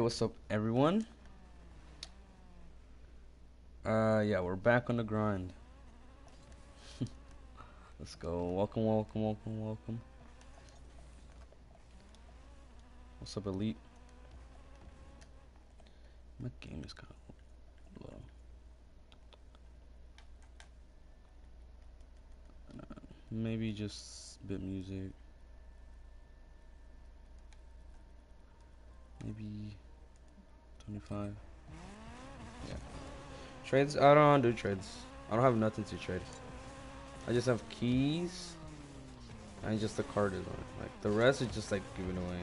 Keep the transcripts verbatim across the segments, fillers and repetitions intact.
what's up, everyone? Uh, yeah, we're back on the grind. Let's go. Welcome, welcome, welcome, welcome. What's up, Elite? My game is kind of low. Uh, maybe just bit music. Maybe twenty-five. Yeah. Trades? I don't do trades. I don't have nothing to trade. I just have keys and just the card is on it. Like the rest is just like giving away.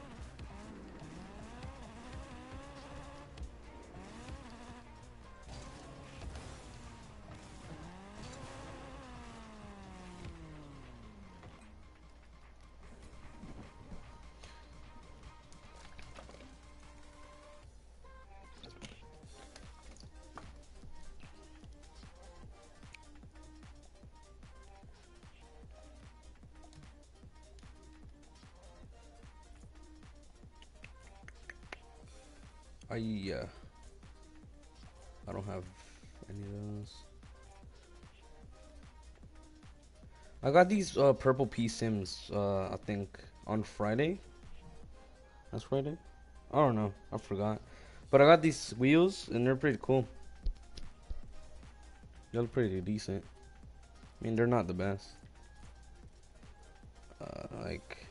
I yeah. I don't have any of those. I got these uh, purple P Sims. Uh, I think on Friday. That's Friday. I don't know. I forgot. But I got these wheels and they're pretty cool. They look pretty decent. I mean, they're not the best. Uh, like.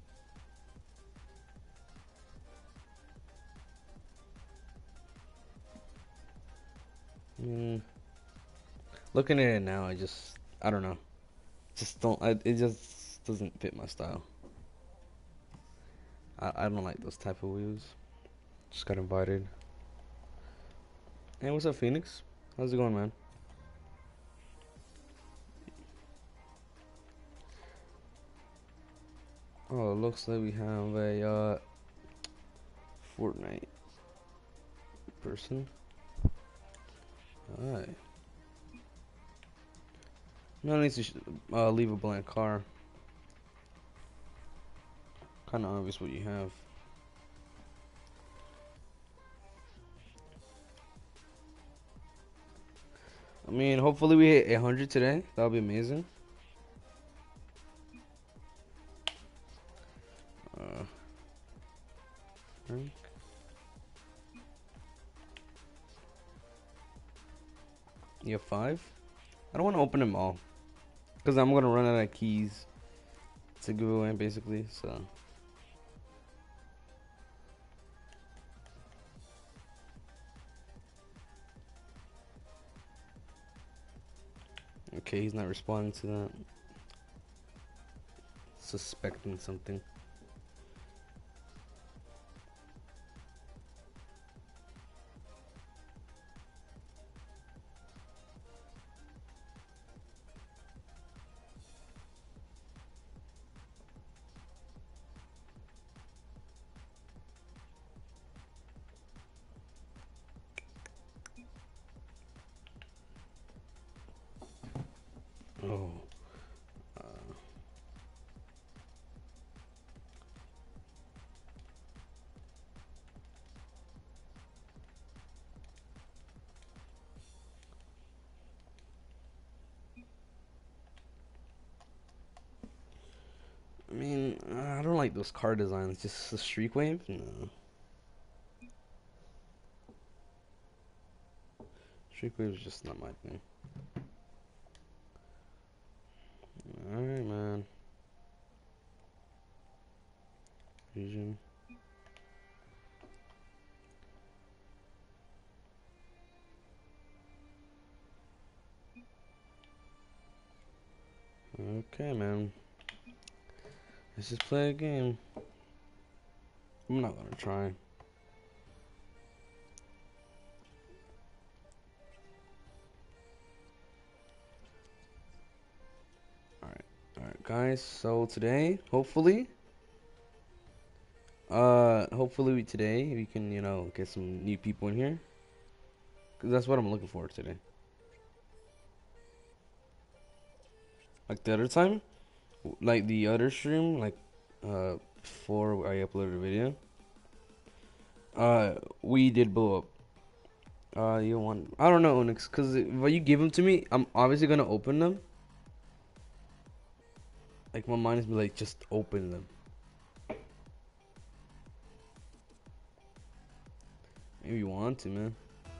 I mean, looking at it now, I just, I don't know. Just don't, I, it just doesn't fit my style. I, I don't like those type of wheels. Just got invited. Hey, what's up, Phoenix? How's it going, man? Oh, it looks like we have a uh, Fortnite person. Alright. No need to sh uh, leave a blank car. Kind of obvious what you have. I mean, hopefully we hit one hundred today. That'll be amazing. Uh, rank. You have five? I don't want to open them all. Because I'm going to run out of keys to give away, basically. So. Okay, he's not responding to that. Suspecting something. Oh. Uh. I mean, I don't like those car designs. Just the streak wave? No. Streak wave is just not my thing. Alright, man. Vision. Okay, man. Let's just play a game. I'm not gonna try. Alright, alright, guys. So today, hopefully, uh, hopefully today we can, you know, get some new people in here. Cause that's what I'm looking for today. Like the other time, like the other stream, like uh, before I uploaded a video. Uh, we did blow up. Uh, you want? I don't know, Onyx, cause if you give them to me, I'm obviously gonna open them. Like my mind is like, just open them. Maybe you want to, man.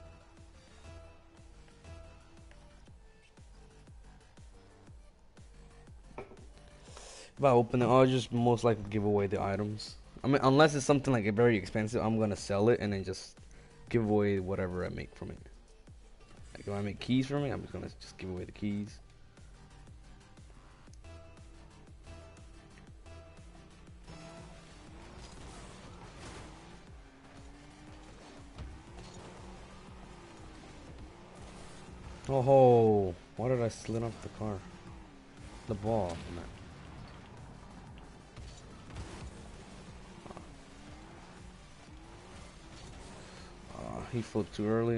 If I open it, I'll just most likely give away the items. I mean, unless it's something like very expensive, I'm gonna sell it and then just give away whatever I make from it. Like if I make keys from it, I'm just gonna just give away the keys. Oh, why did I slid off the car? The ball, man. Uh, he flipped too early.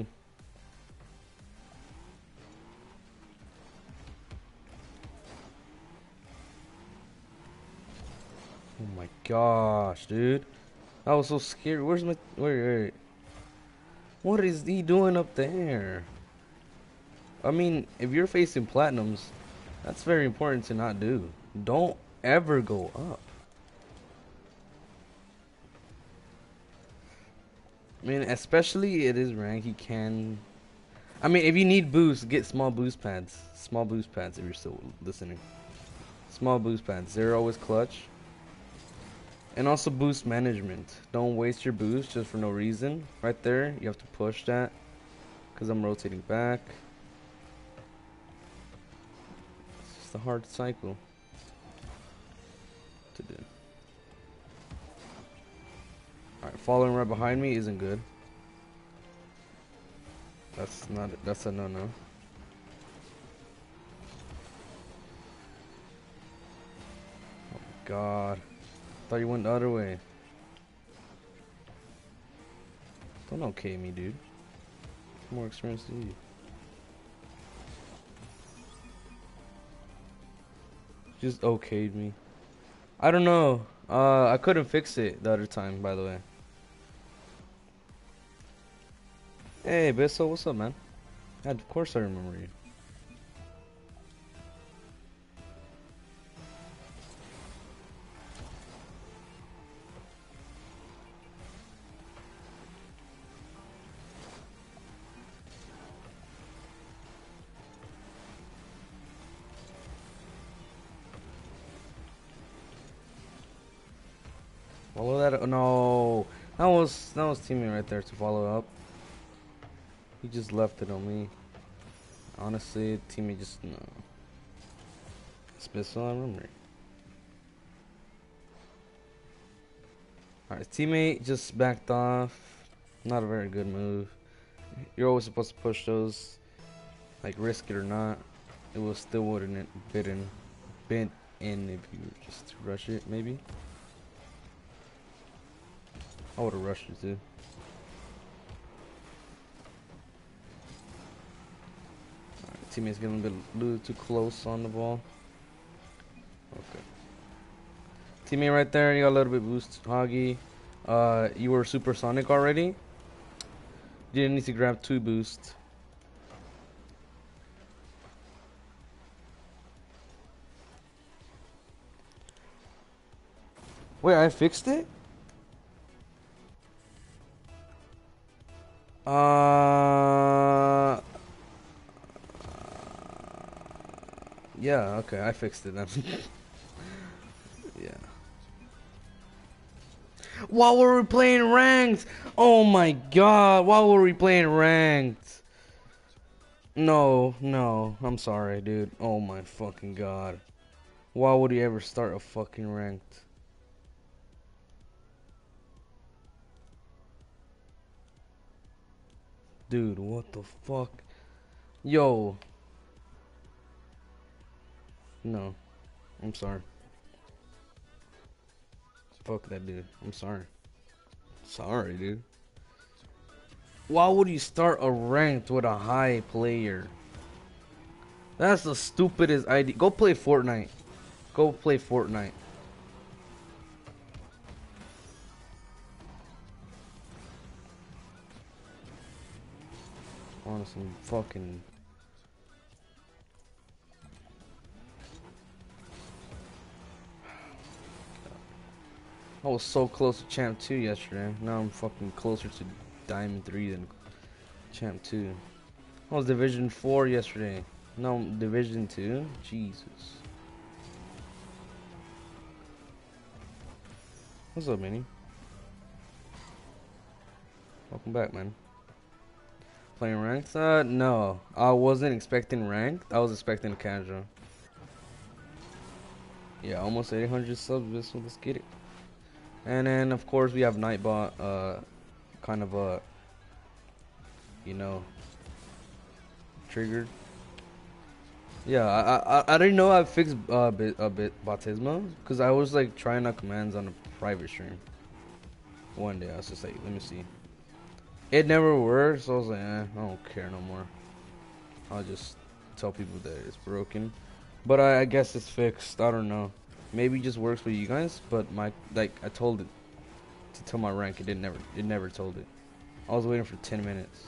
Oh my gosh, dude. That was so scary. Where's my... Wait, wait. What is he doing up there? I mean, if you're facing platinums, that's very important to not do. Don't ever go up. I mean, especially it is rank, he can... I mean, if you need boost, get small boost pads. Small boost pads if you're still listening. Small boost pads. They're always clutch. And also boost management. Don't waste your boost just for no reason. Right there, you have to push that. Because I'm rotating back. It's just a hard cycle to do. Alright, following right behind me isn't good. That's not, that's a no-no. Oh my god. Thought you went the other way. Don't okay me, dude. More experience than you. Just okayed me. I don't know. Uh, I couldn't fix it the other time, by the way. Hey, Bisso, what's up, man? Yeah, of course I remember you. Follow that. Oh, no, that was that was teammate right there to follow up. He just left it on me. Honestly, teammate just no. It's Bisso, I remember. Alright, teammate just backed off. Not a very good move. You're always supposed to push those, like risk it or not. It will still wouldn't bitten bent in if you were just to rush it, maybe. I would have rushed it too. Alright, teammate's getting a bit a little too close on the ball. Okay. Teammate right there, you got a little bit boost, Hoggy. Uh, you were supersonic already. You didn't need to grab two boosts. Wait, I fixed it? Uh, yeah, okay, I fixed it then. Yeah. While were we playing ranked? Oh my god, why were we playing ranked? No, no, I'm sorry, dude. Oh my fucking god. Why would he ever start a fucking ranked? Dude, what the fuck? Yo. No. I'm sorry. Fuck that dude. I'm sorry. Sorry, dude. Why would you start a ranked with a high player? That's the stupidest idea. Go play Fortnite. Go play Fortnite. on some fucking. I was so close to Champ two yesterday. Now I'm fucking closer to Diamond three than Champ two. I was Division four yesterday. No, Division two? Jesus. What's up, Minnie? Welcome back, man. Playing ranked? Uh, no. I wasn't expecting ranked. I was expecting casual. Yeah, almost eight hundred subs, so let's get it. And then, of course, we have Nightbot, uh, kind of, uh, you know, triggered. Yeah, I, I, I didn't know I fixed uh, bit, a bit Batisma, because I was, like, trying out commands on a private stream. One day, I was just like, let me see. It never worked, so I was like, eh, I don't care no more. I'll just tell people that it's broken. But I, I guess it's fixed. I don't know. Maybe it just works for you guys, but my, like, I told it to tell my rank. It didn't never, it never told it. I was waiting for ten minutes.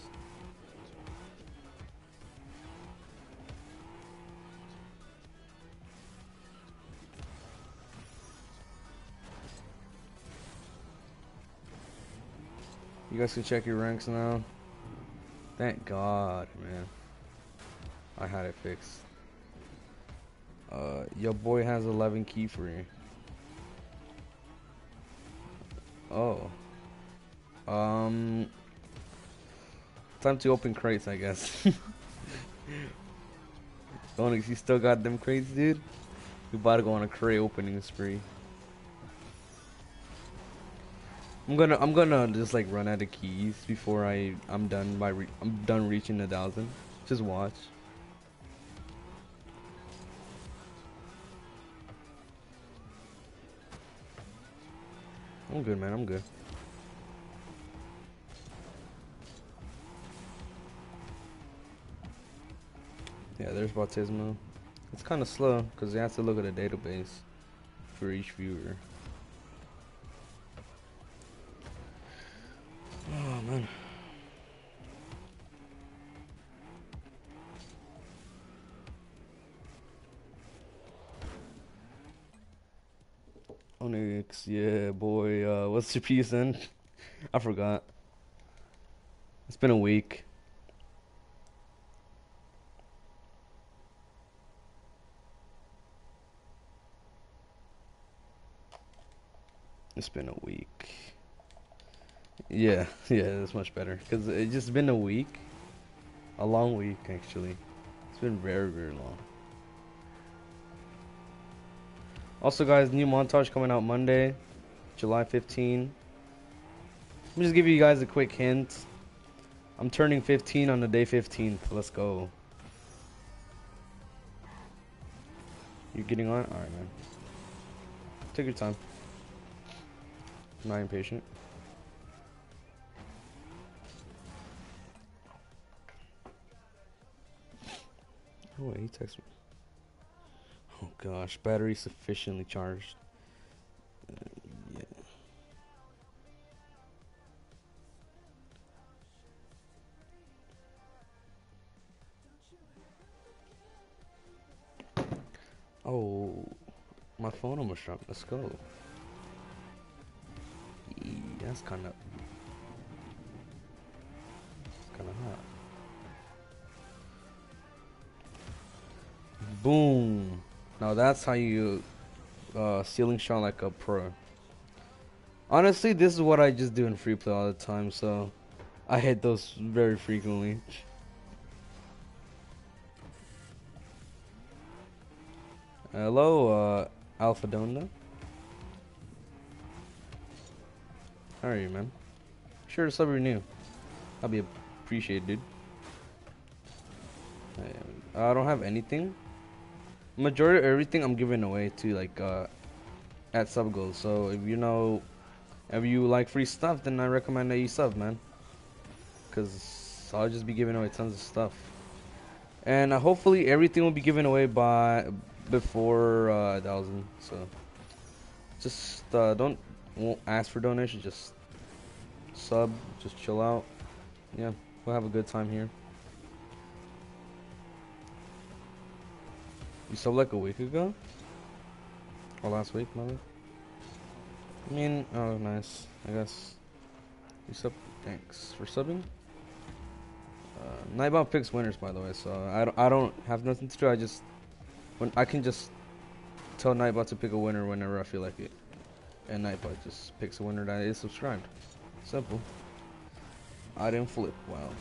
You guys can check your ranks now. Thank God, man. I had it fixed. Uh, your boy has eleven key free. Oh. Um. Time to open crates, I guess. Onyx, you still got them crates, dude? We about to go on a crate opening spree. I'm gonna, I'm gonna just like run out of keys before I, I'm done by, re I'm done reaching a thousand. Just watch. I'm good, man. I'm good. Yeah, there's Bautismo. It's kind of slow because you have to look at a database for each viewer. Oh man. Onyx, yeah, boy. Uh, what's your piece then? I forgot. It's been a week. It's been a week. Yeah, yeah, that's much better. Because it's just been a week. A long week, actually. It's been very, very long. Also, guys, new montage coming out Monday, July fifteenth. Let me just give you guys a quick hint. I'm turning fifteen on the day fifteenth. Let's go. You getting on? Alright, man. Take your time. I'm not impatient. Oh, wait, he texted me. Oh, gosh. Battery sufficiently charged. Uh, yeah. Oh, my phone almost dropped. Let's go. Yeah, that's kind of... kind of hot. Boom. Now that's how you uh, ceiling shot like a pro. Honestly, this is what I just do in free play all the time, so I hit those very frequently. Hello, uh, Alpha Donda. How are you, man? Sure to sub you're new. I'll be appreciated, dude. I don't have anything. Majority of everything I'm giving away to like uh, at sub goals. So if you know, if you like free stuff, then I recommend that you sub, man. Cause I'll just be giving away tons of stuff, and uh, hopefully everything will be given away by before uh, a thousand. So just uh, don't won't ask for donations. Just sub, just chill out. Yeah, we'll have a good time here. You subbed like a week ago? Or last week, maybe? I mean, oh, nice. I guess. You sub. Thanks for subbing. Uh, Nightbound picks winners, by the way, so I don't, I don't have nothing to do. I just. when I can just tell Nightbot to pick a winner whenever I feel like it. And Nightbot just picks a winner that is subscribed. Simple. I didn't flip. Wow.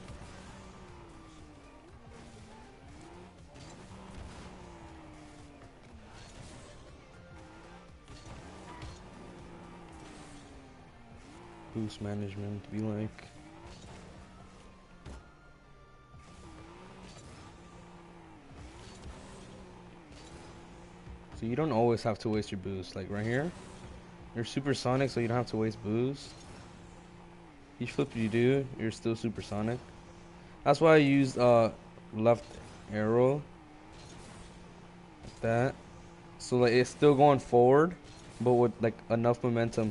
Boost management be like. So you don't always have to waste your boost. Like right here, you're supersonic, so you don't have to waste boost. Each flip you do, you're still supersonic. That's why I used uh left arrow like that. So like it's still going forward, but with like enough momentum.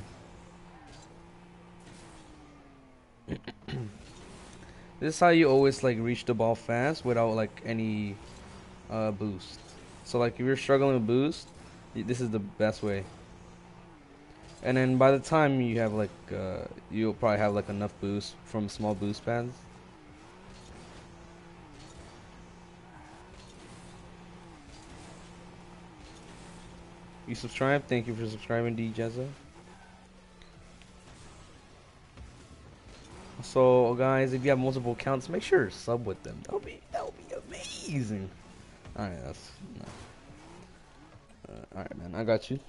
This is how you always like reach the ball fast without like any uh boost. So like if you're struggling with boost, this is the best way. And then by the time you have like uh you'll probably have like enough boost from small boost pads. You subscribe? Thank you for subscribing, D Jezza. So guys, if you have multiple accounts, make sure to sub with them. That'll be that'll be amazing. Alright, that's no. Uh, alright man, I got you.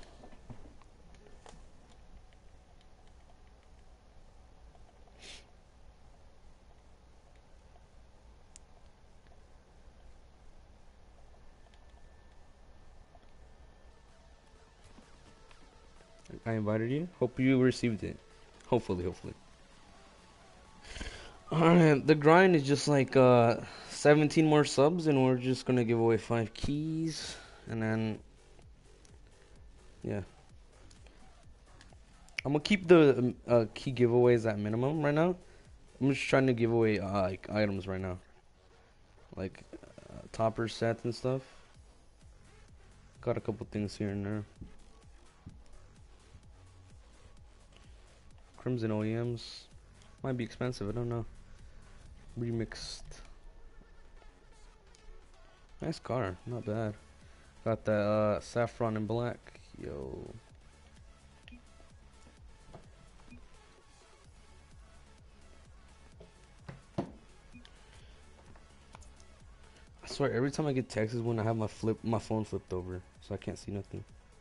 I invited you. Hope you received it. Hopefully, hopefully. Alright, the grind is just like uh seventeen more subs and we're just gonna give away five keys and then yeah. I'm gonna keep the um, uh, key giveaways at minimum right now. I'm just trying to give away uh, like items right now. Like uh, topper sets and stuff. Got a couple things here and there. Crimson O E Ms. Might be expensive, I don't know. Remixed. Nice car, not bad. Got that uh, saffron and black. Yo. I swear, every time I get texts is when I have my flip, my phone flipped over, so I can't see nothing.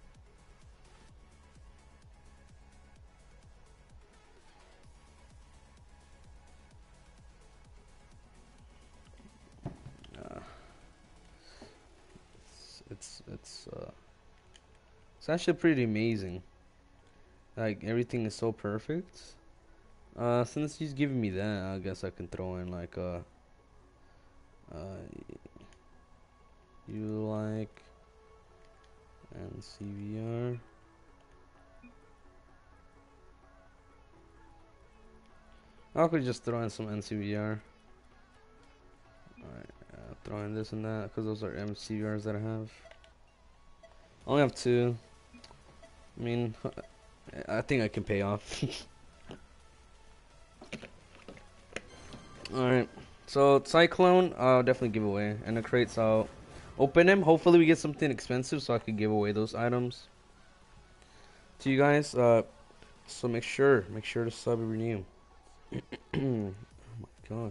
Uh, it's it's it's uh, it's actually pretty amazing. Like everything is so perfect. Uh, since he's giving me that, I guess I can throw in like uh, uh, you like and C V R. I could just throw in some N C V R. Alright, uh, throw in this and that because those are M C V Rs that I have. I only have two. I mean, I think I can pay off. Alright, so Cyclone, I'll definitely give away. And the crates, I'll open them. Hopefully, we get something expensive so I can give away those items to you guys. Uh, so make sure, make sure to sub and renew. Oh my gosh.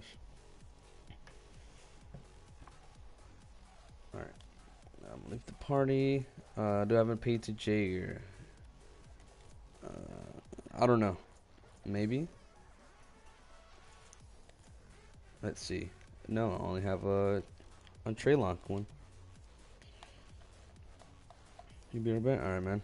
Alright. Um, leave the party. Uh, do I have a pay to J or uh, I don't know. Maybe. Let's see. No, I only have a a Treylock one. You be right back? Alright, man.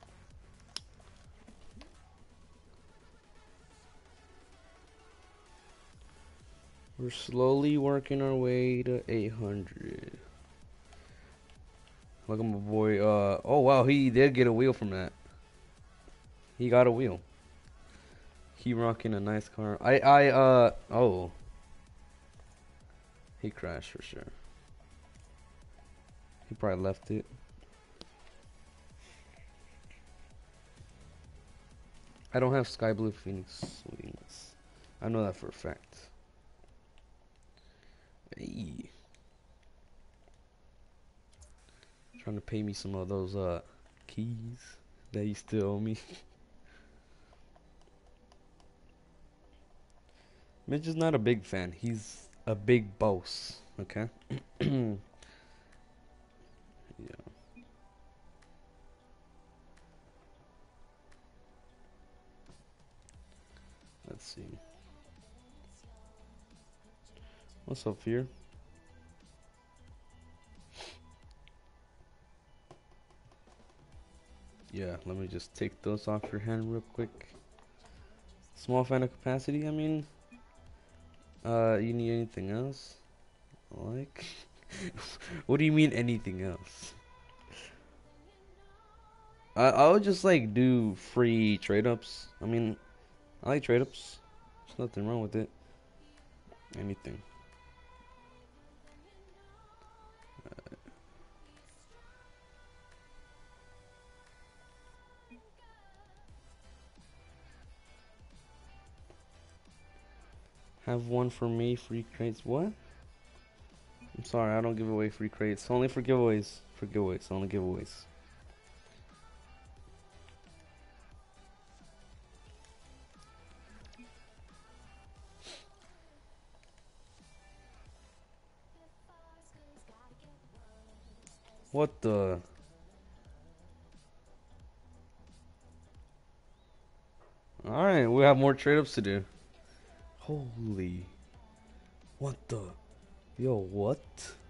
We're slowly working our way to eight hundred. Look at my boy. Uh, oh wow, he did get a wheel from that. He got a wheel. He rocking a nice car. I, I, uh, oh. He crashed for sure. He probably left it. I don't have sky blue phoenix wings. I know that for a fact. Hey. Trying to pay me some of those uh keys that you still owe me. Mitch is not a big fan. He's a big boss. Okay. Yeah. Let's see. What's up here? Yeah, let me just take those off your hand real quick. Small fan of capacity, I mean. Uh, you need anything else? Like? What do you mean anything else? I I would just like do free trade ups. I mean, I like trade ups. There's nothing wrong with it. Anything. Uh, have one for me, free crates. What? I'm sorry, I don't give away free crates. Only for giveaways. For giveaways, only giveaways. What the? Alright, we have more trade ups to do. Holy. What the? Yo, what?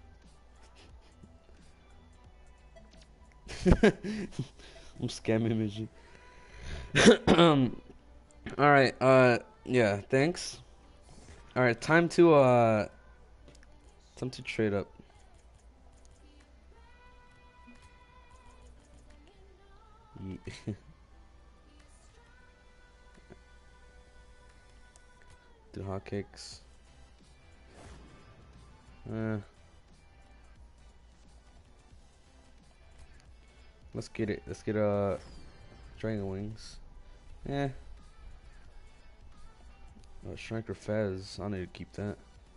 I'm scamming Midgie. um, Alright, uh, yeah, thanks. Alright, time to, uh, time to trade up. Yeah. Do hotcakes. Uh, let's get it. Let's get uh, dragon wings. Yeah. Uh, Striker Fez. I need to keep that.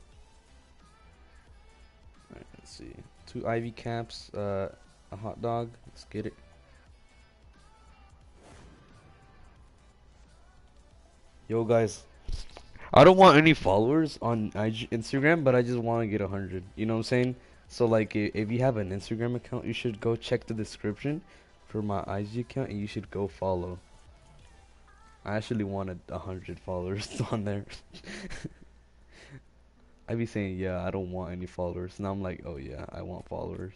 Alright, let's see. Two Ivy caps. Uh, a hot dog. Let's get it. Yo, guys. I don't want any followers on I G Instagram, but I just want to get a hundred. You know what I'm saying? So like, if you have an Instagram account, you should go check the description for my I G account, and you should go follow. I actually wanted a hundred followers on there. I be saying, yeah, I don't want any followers. Now I'm like, oh yeah, I want followers.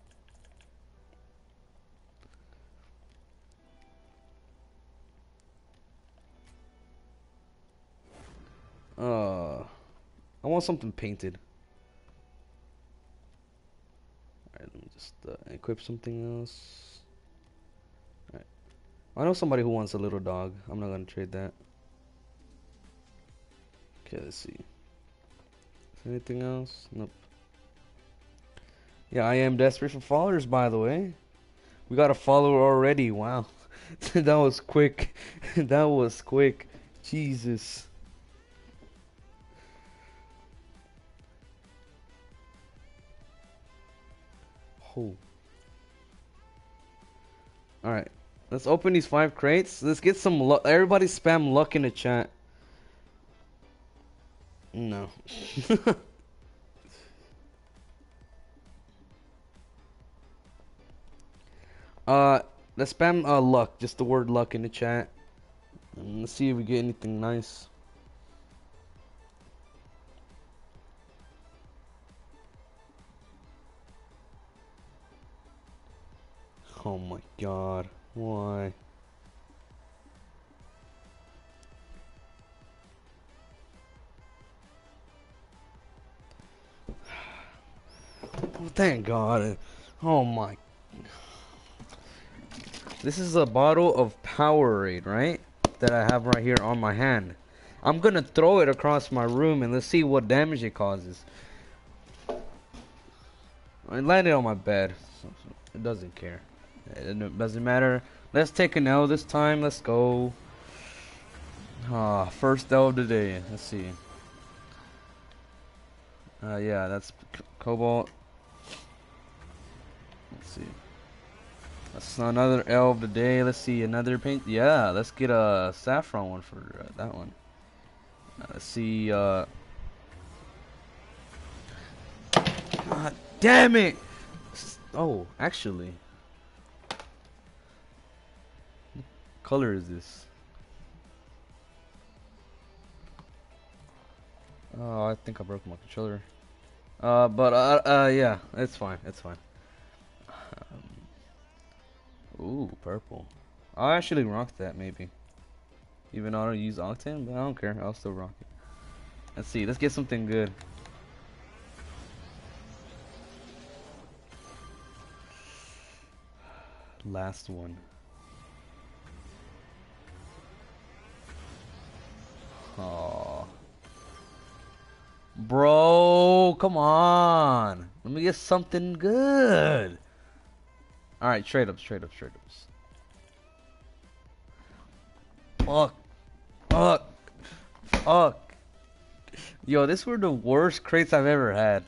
Uh, I want something painted. Alright, let me just uh, equip something else. Alright. I know somebody who wants a little dog. I'm not gonna trade that. Okay, let's see. Anything else? Nope. Yeah, I am desperate for followers, by the way. We got a follower already. Wow. That was quick. That was quick. Jesus. Oh. Alright. Let's open these five crates. Let's get some luck. Everybody spam luck in the chat. No. uh, let's spam uh, luck. Just the word luck in the chat. And let's see if we get anything nice. Oh my god. Why? Oh, thank god. Oh my. This is a bottle of Powerade, right? That I have right here on my hand. I'm gonna throw it across my room and let's see what damage it causes. I landed on my bed. So, so it doesn't care. It doesn't matter. Let's take an L this time. Let's go. Ah, first L of the day. Let's see. Uh, yeah, that's Cobalt. Let's see. That's another L of the day. Let's see, another paint. Yeah, let's get a saffron one for uh, that one. Uh, let's see. Uh, God damn it! Oh, actually, what color is this? Oh, I think I broke my controller. Uh, but uh, uh, yeah, it's fine. It's fine. Um, ooh, purple. I'll actually rock that maybe. Even though I don't use Octane, but I don't care. I'll still rock it. Let's see. Let's get something good. Last one. Oh, bro, come on. Let me get something good. All right, trade ups, trade ups, trade ups. Fuck, fuck, fuck. Yo, this were the worst crates I've ever had.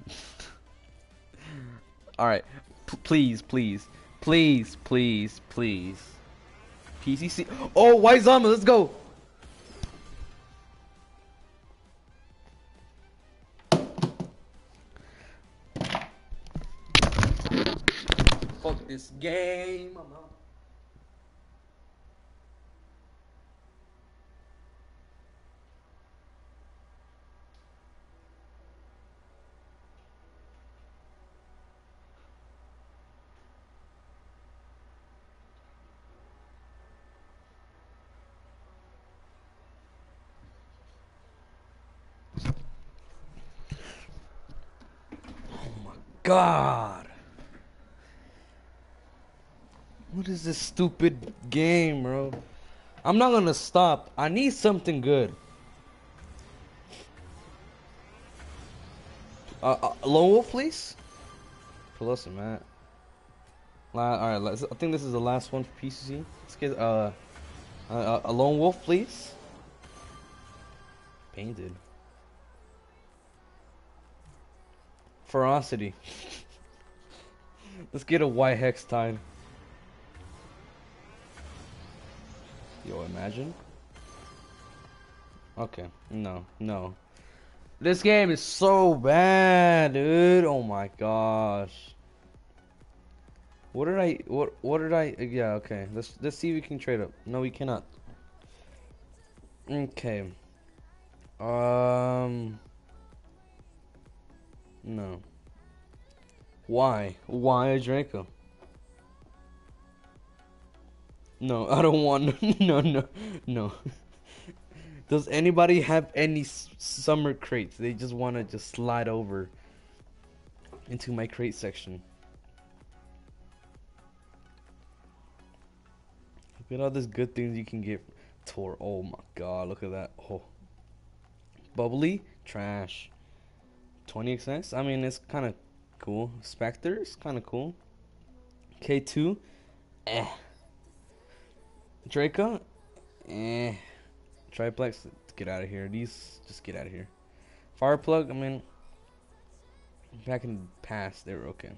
All right, P please, please, please, please, please. P C C. Oh, white zombie. Let's go. Fuck this game. I'm out. God. What is this stupid game, bro? I'm not gonna stop. I need something good. Uh, uh Lone Wolf, please. Plus a mat. La all right, let's, I think this is the last one for P C C. Let's get uh, uh a Lone Wolf, please. Painted. Ferocity. Let's get a white hex time. Yo, imagine. Okay, no, no. This game is so bad, dude. Oh my gosh. What did I? What? What did I? Yeah, okay. Let's let's see if we can trade up. No, we cannot. Okay. Um. No. Why? Why a Draco? No, I don't want. No, no, no. Does anybody have any summer crates? They just want to just slide over into my crate section. Look at all these good things you can get. Tor. Oh my god, look at that. Oh. Bubbly? Trash. twenty X X? I mean, it's kind of cool. Spectre is kind of cool. K two? Eh. Draco? Eh. Triplex? Get out of here. These, just get out of here. Fireplug? I mean, back in the past, they were okay.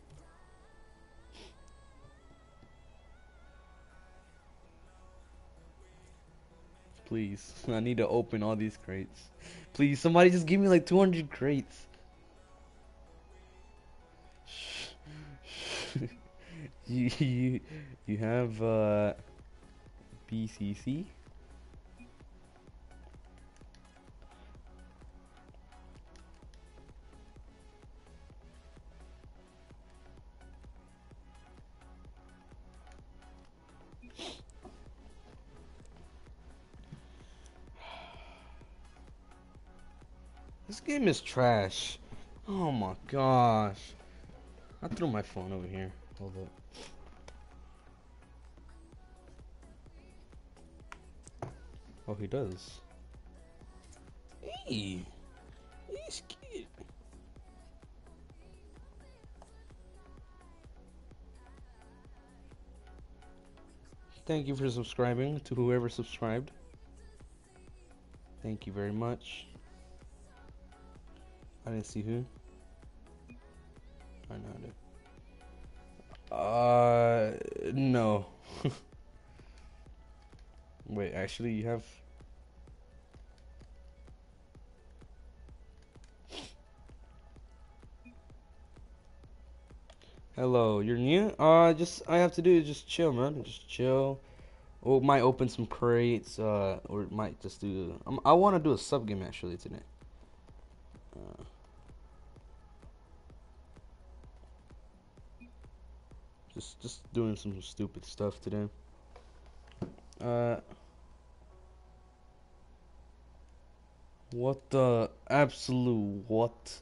Please, I need to open all these crates. Please, somebody just give me like two hundred crates. you, you, you have uh, B C C? This game is trash. Oh my gosh. I threw my phone over here. Hold up. Oh, he does. Hey, he's cute. Thank you for subscribing to whoever subscribed. Thank you very much. I didn't see who. I know I did. Uh, no. Wait, actually, you have. Hello, you're new? Uh, just I have to do is just chill, man. Just chill. Or might open some crates. Uh, or might just do. Um, I want to do a sub game actually today. Uh, just just doing some stupid stuff today. Uh. What the absolute what?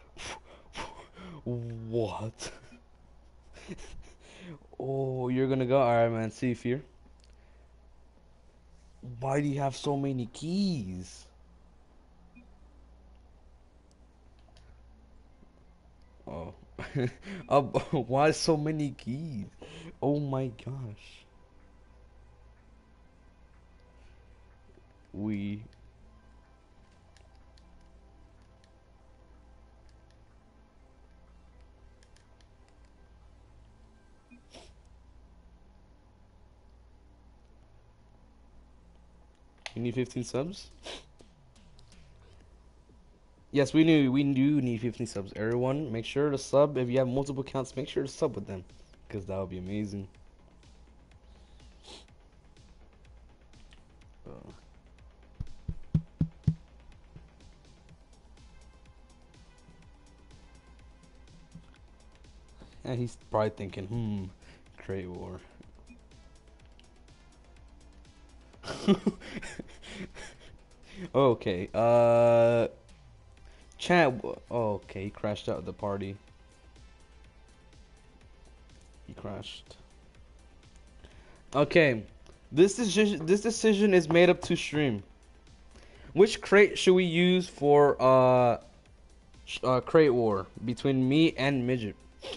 What? Oh, you're gonna go? Alright, man. See if you're. Why do you have so many keys? Oh. uh, why so many keys? Oh my gosh. We. You need fifteen subs? Yes, we knew we do need fifteen subs. Everyone, make sure to sub. If you have multiple accounts, make sure to sub with them, because that would be amazing. Uh. And he's probably thinking, hmm, Crate War. Okay, uh, chat. Oh, okay, he crashed out of the party. He crashed. Okay, this decision, this decision is made up to stream. Which crate should we use for uh, uh Crate War between me and Midget?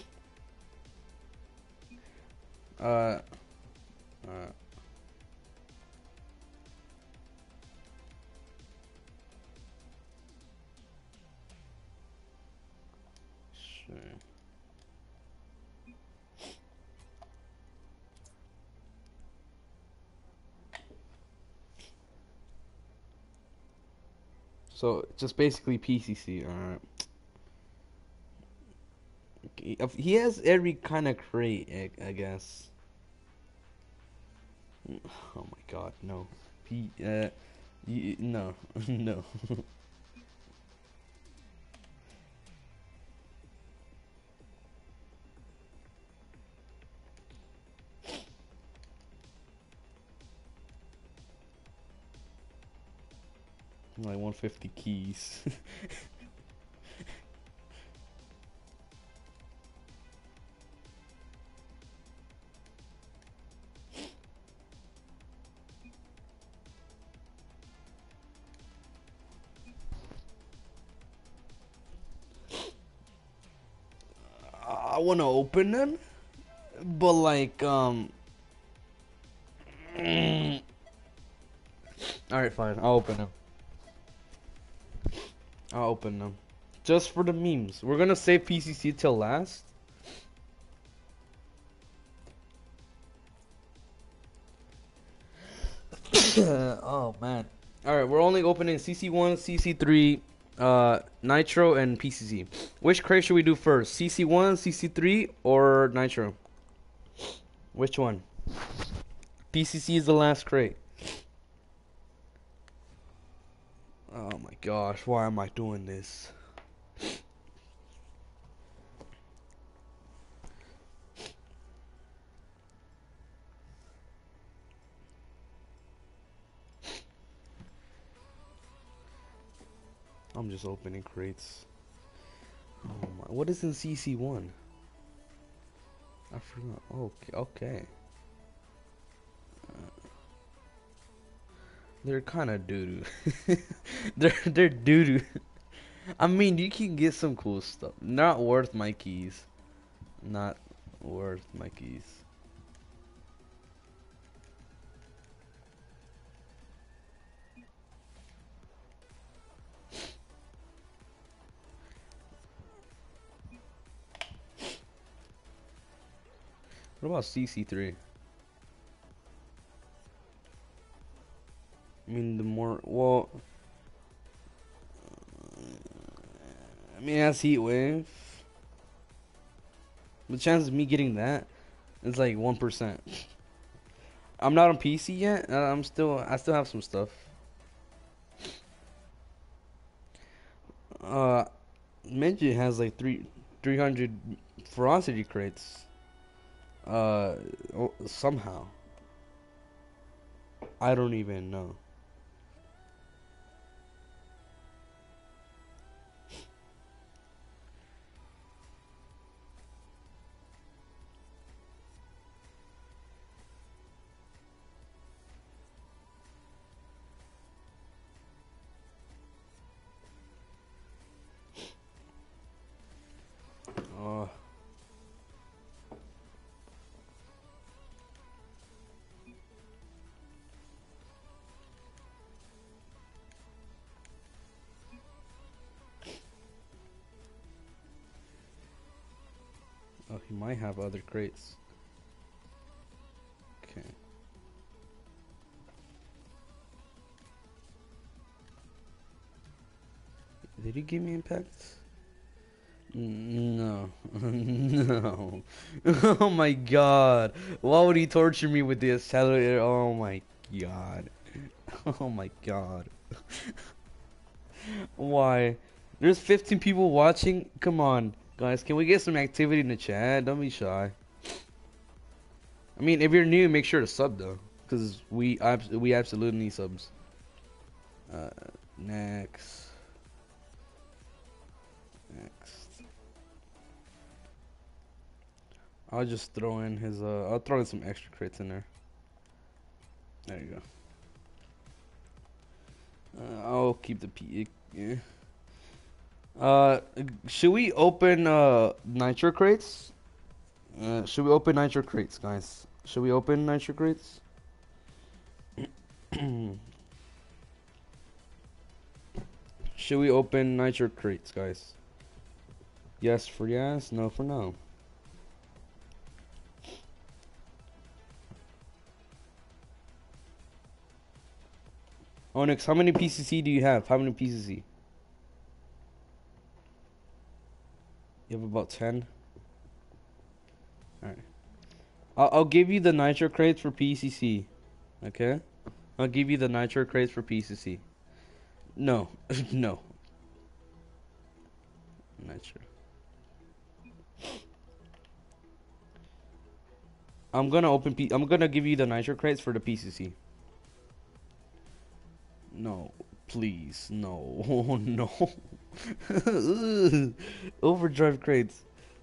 Uh, uh. Sure. So just basically P C C, alright. He has every kind of crate, I, I guess. Oh my god, no. P, uh, y no, no. Like one hundred fifty keys. I want to open them, but like, um. Mm. Alright, fine. I'll open them. I'll open them. Just for the memes. We're gonna save P C C till last. Oh man. Alright, we're only opening C C one, C C three, uh, Nitro, and P C C. Which crate should we do first? C C one, C C three, or Nitro? Which one? P C C is the last crate. Oh my gosh, why am I doing this? I'm just opening crates. Oh my, what is in C C one? I forgot. Okay, okay. Uh, they're kind of doo doo. they're they're doo doo. I mean, you can get some cool stuff. Not worth my keys. Not worth my keys. What about C C three? I mean, the more, well, I mean, that's Heat Wave. The chance of me getting that is like one percent. I'm not on P C yet. Uh, I'm still, I still have some stuff. Uh, Midget has like three, three hundred ferocity crates. Uh, oh, somehow. I don't even know. Uh, oh, he might have other crates. Okay. Did he give me impact? No. No. Oh my god. Why would he torture me with the accelerator? Oh my god. Oh my god. Why? There's fifteen people watching? Come on. Guys, can we get some activity in the chat? Don't be shy. I mean, if you're new, make sure to sub though. Because we, abs we absolutely need subs. Uh, next. Next. I'll just throw in his, uh, I'll throw in some extra crates in there. There you go. Uh, I'll keep the P. Yeah. Uh, should we open, uh, nitro crates? Uh, should we open nitro crates, guys? Should we open nitro crates? Should we open nitro crates, guys? Yes for yes, no for no. Onyx, how many P C C do you have? How many P C C? You have about ten? Alright. I'll, I'll give you the nitro crates for P C C. Okay? I'll give you the nitro crates for P C C. No. No. Nitro. I'm gonna open P- I'm gonna give you the nitro crates for the P C C. No. Please. No. Oh, no. Overdrive crates.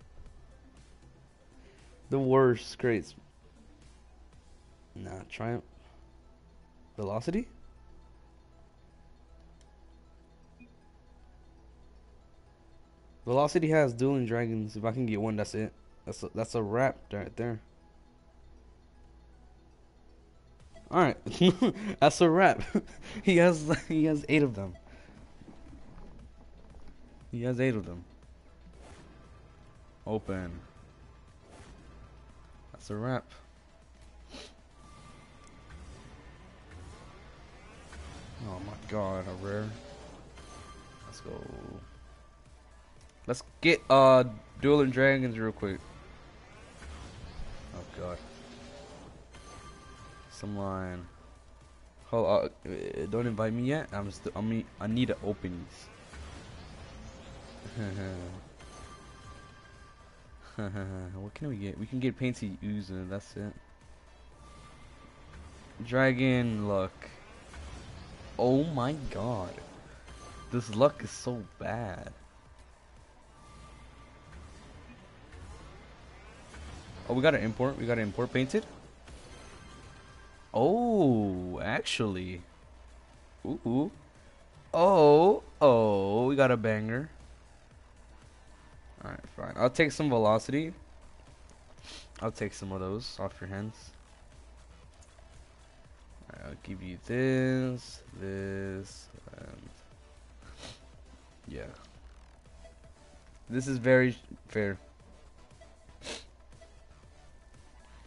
The worst crates. Nah, Triumph. Velocity? Velocity has dueling dragons. If I can get one, that's it. That's a, that's a wrap right there. All right, that's a wrap. he has he has eight of them. He has eight of them. Open. That's a wrap. Oh my god, a rare. Let's go. Let's get uh dueling dragons real quick. Oh god. Some line. Hold uh, don't invite me yet. I'm still I mean I need to open these. What can we get? We can get painted ooze and that's it. Dragon luck. Oh my god. This luck is so bad. Oh, we got to import. We got to import painted. Oh, actually. Ooh. Oh, oh, we got a banger. Alright, fine. I'll take some velocity. I'll take some of those off your hands. Alright, I'll give you this, this, and yeah. This is very fair.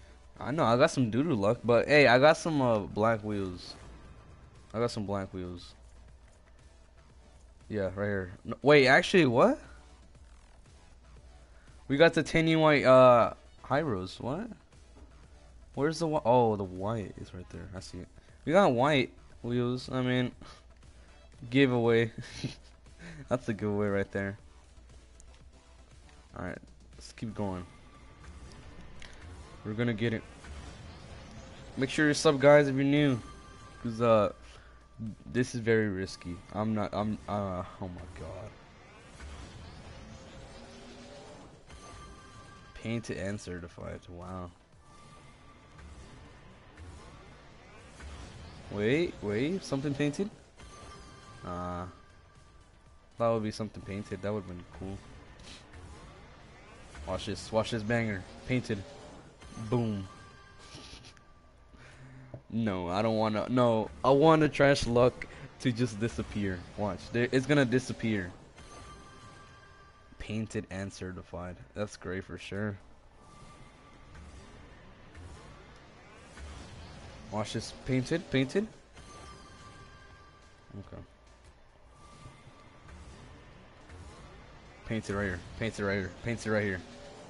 I know I got some doodoo luck, but hey, I got some uh, black wheels. I got some black wheels. Yeah, right here. No, wait, actually, what? We got the tiny white uh high rose. What? Where's the white? Oh, the white is right there. I see it. We got white wheels. I mean, giveaway. That's a giveaway right there. All right, let's keep going. We're gonna get it. Make sure you're sub, guys, if you're new, cause uh, this is very risky. I'm not. I'm. Uh. Oh my god. Painted and certified. Wow. Wait, wait. Something painted? Uh. That would be something painted. That would have been cool. Watch this. Watch this banger. Painted. Boom. No, I don't want to. No, I want the trash luck to just disappear. Watch. There, it's gonna disappear. Painted and certified. That's great for sure. Watch this. Painted. Painted. Okay. Painted right here. Painted right here. Painted right here.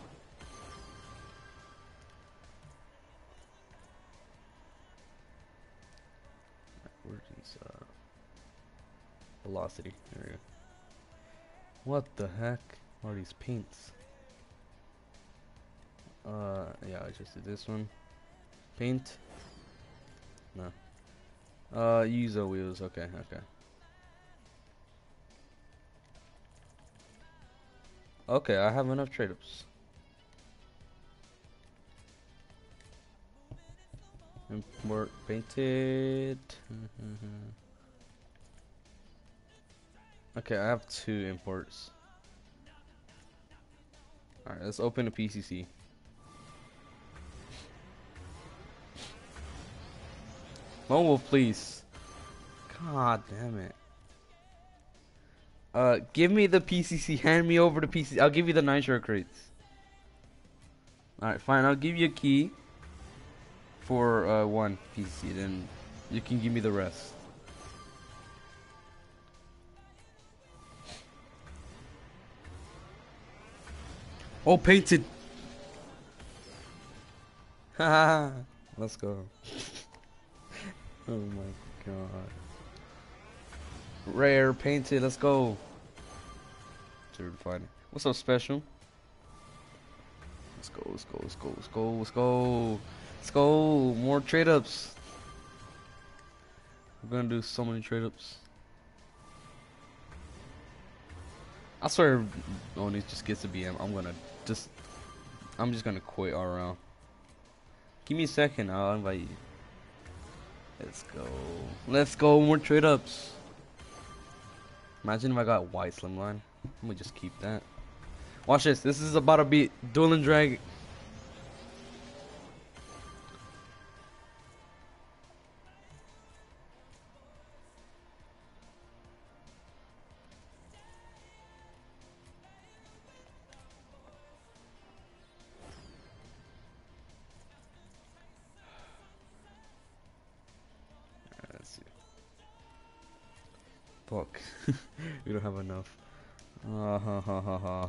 Where's this, uh, velocity? There we go. What the heck are these paints? Uh, yeah, I just did this one. Paint. No. Uh, use the wheels. Okay, okay. Okay, I have enough trade-ups. Import painted. Okay, I have two imports. Alright, let's open a P C C. Lone Wolf, please. God damn it. Uh, give me the P C C. Hand me over the P C C. I'll give you the nitro crates. Alright, fine. I'll give you a key for uh, one P C C. Then you can give me the rest. Oh, painted. Haha. Let's go. Oh my god. Rare, painted, let's go. Certified. What's up, special? Let's go, let's go, let's go, let's go, let's go. Let's go. More trade ups. We're gonna do so many trade ups. I swear, Oni just gets a B M. I'm gonna just, I'm just gonna quit all around. Give me a second, I'll invite you. Let's go. Let's go. More trade ups. Imagine if I got white slimline. I'm gonna just keep that. Watch this. This is about to be Duel and Drag. Fuck. We don't have enough. Uh, ha, ha, ha, ha.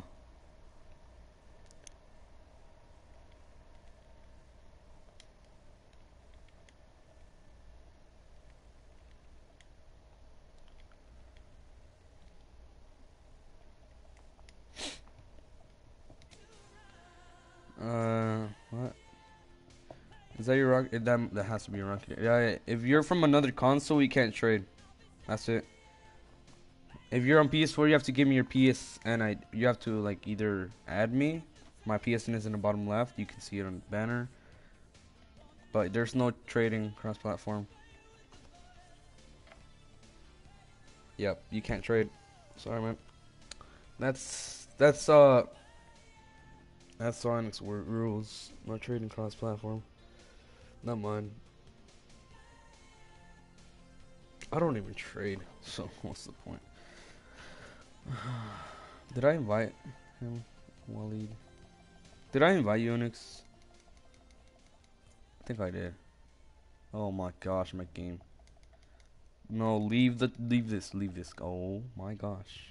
Uh, what? Is that your rock? That, that has to be your rocket. Yeah, if you're from another console, you can't trade. That's it. If you're on P S four, you have to give me your P S N. I you have to like either add me. My P S N is in the bottom left. You can see it on the banner. But there's no trading cross-platform. Yep, you can't trade. Sorry, man. That's that's uh that's Sonic's rules. No trading cross-platform. Not mine. I don't even trade. So what's the point? Did I invite him? Waleed. Did I invite you, Onyx? think I did. Oh my gosh, my game. No, leave the leave this, leave this. Oh my gosh.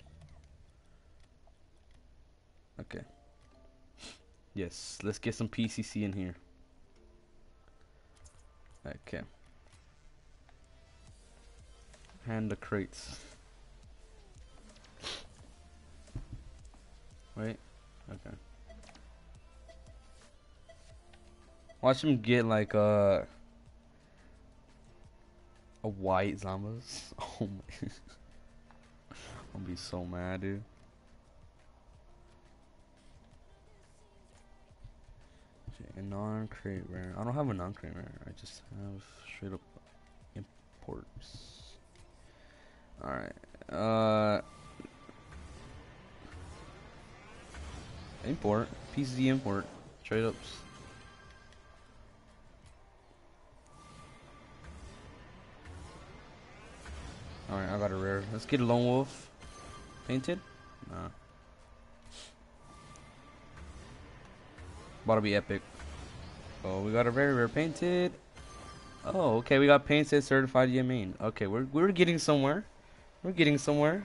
Okay. Yes, let's get some P C C in here. Okay. Hand the crates. Wait. Okay. Watch him get like uh, a white zombies. Oh my. I'm gonna be so mad, dude. Okay, a non-crate rare. I don't have a non-crate rare. I just have straight up imports. Alright. Uh. Import. P C C import. Trade ups. Alright, I got a rare. Let's get a lone wolf. Painted? Nah. About to be epic. Oh, we got a very rare painted. Oh, okay, we got painted certified Yemen. Okay, we're we're getting somewhere. We're getting somewhere.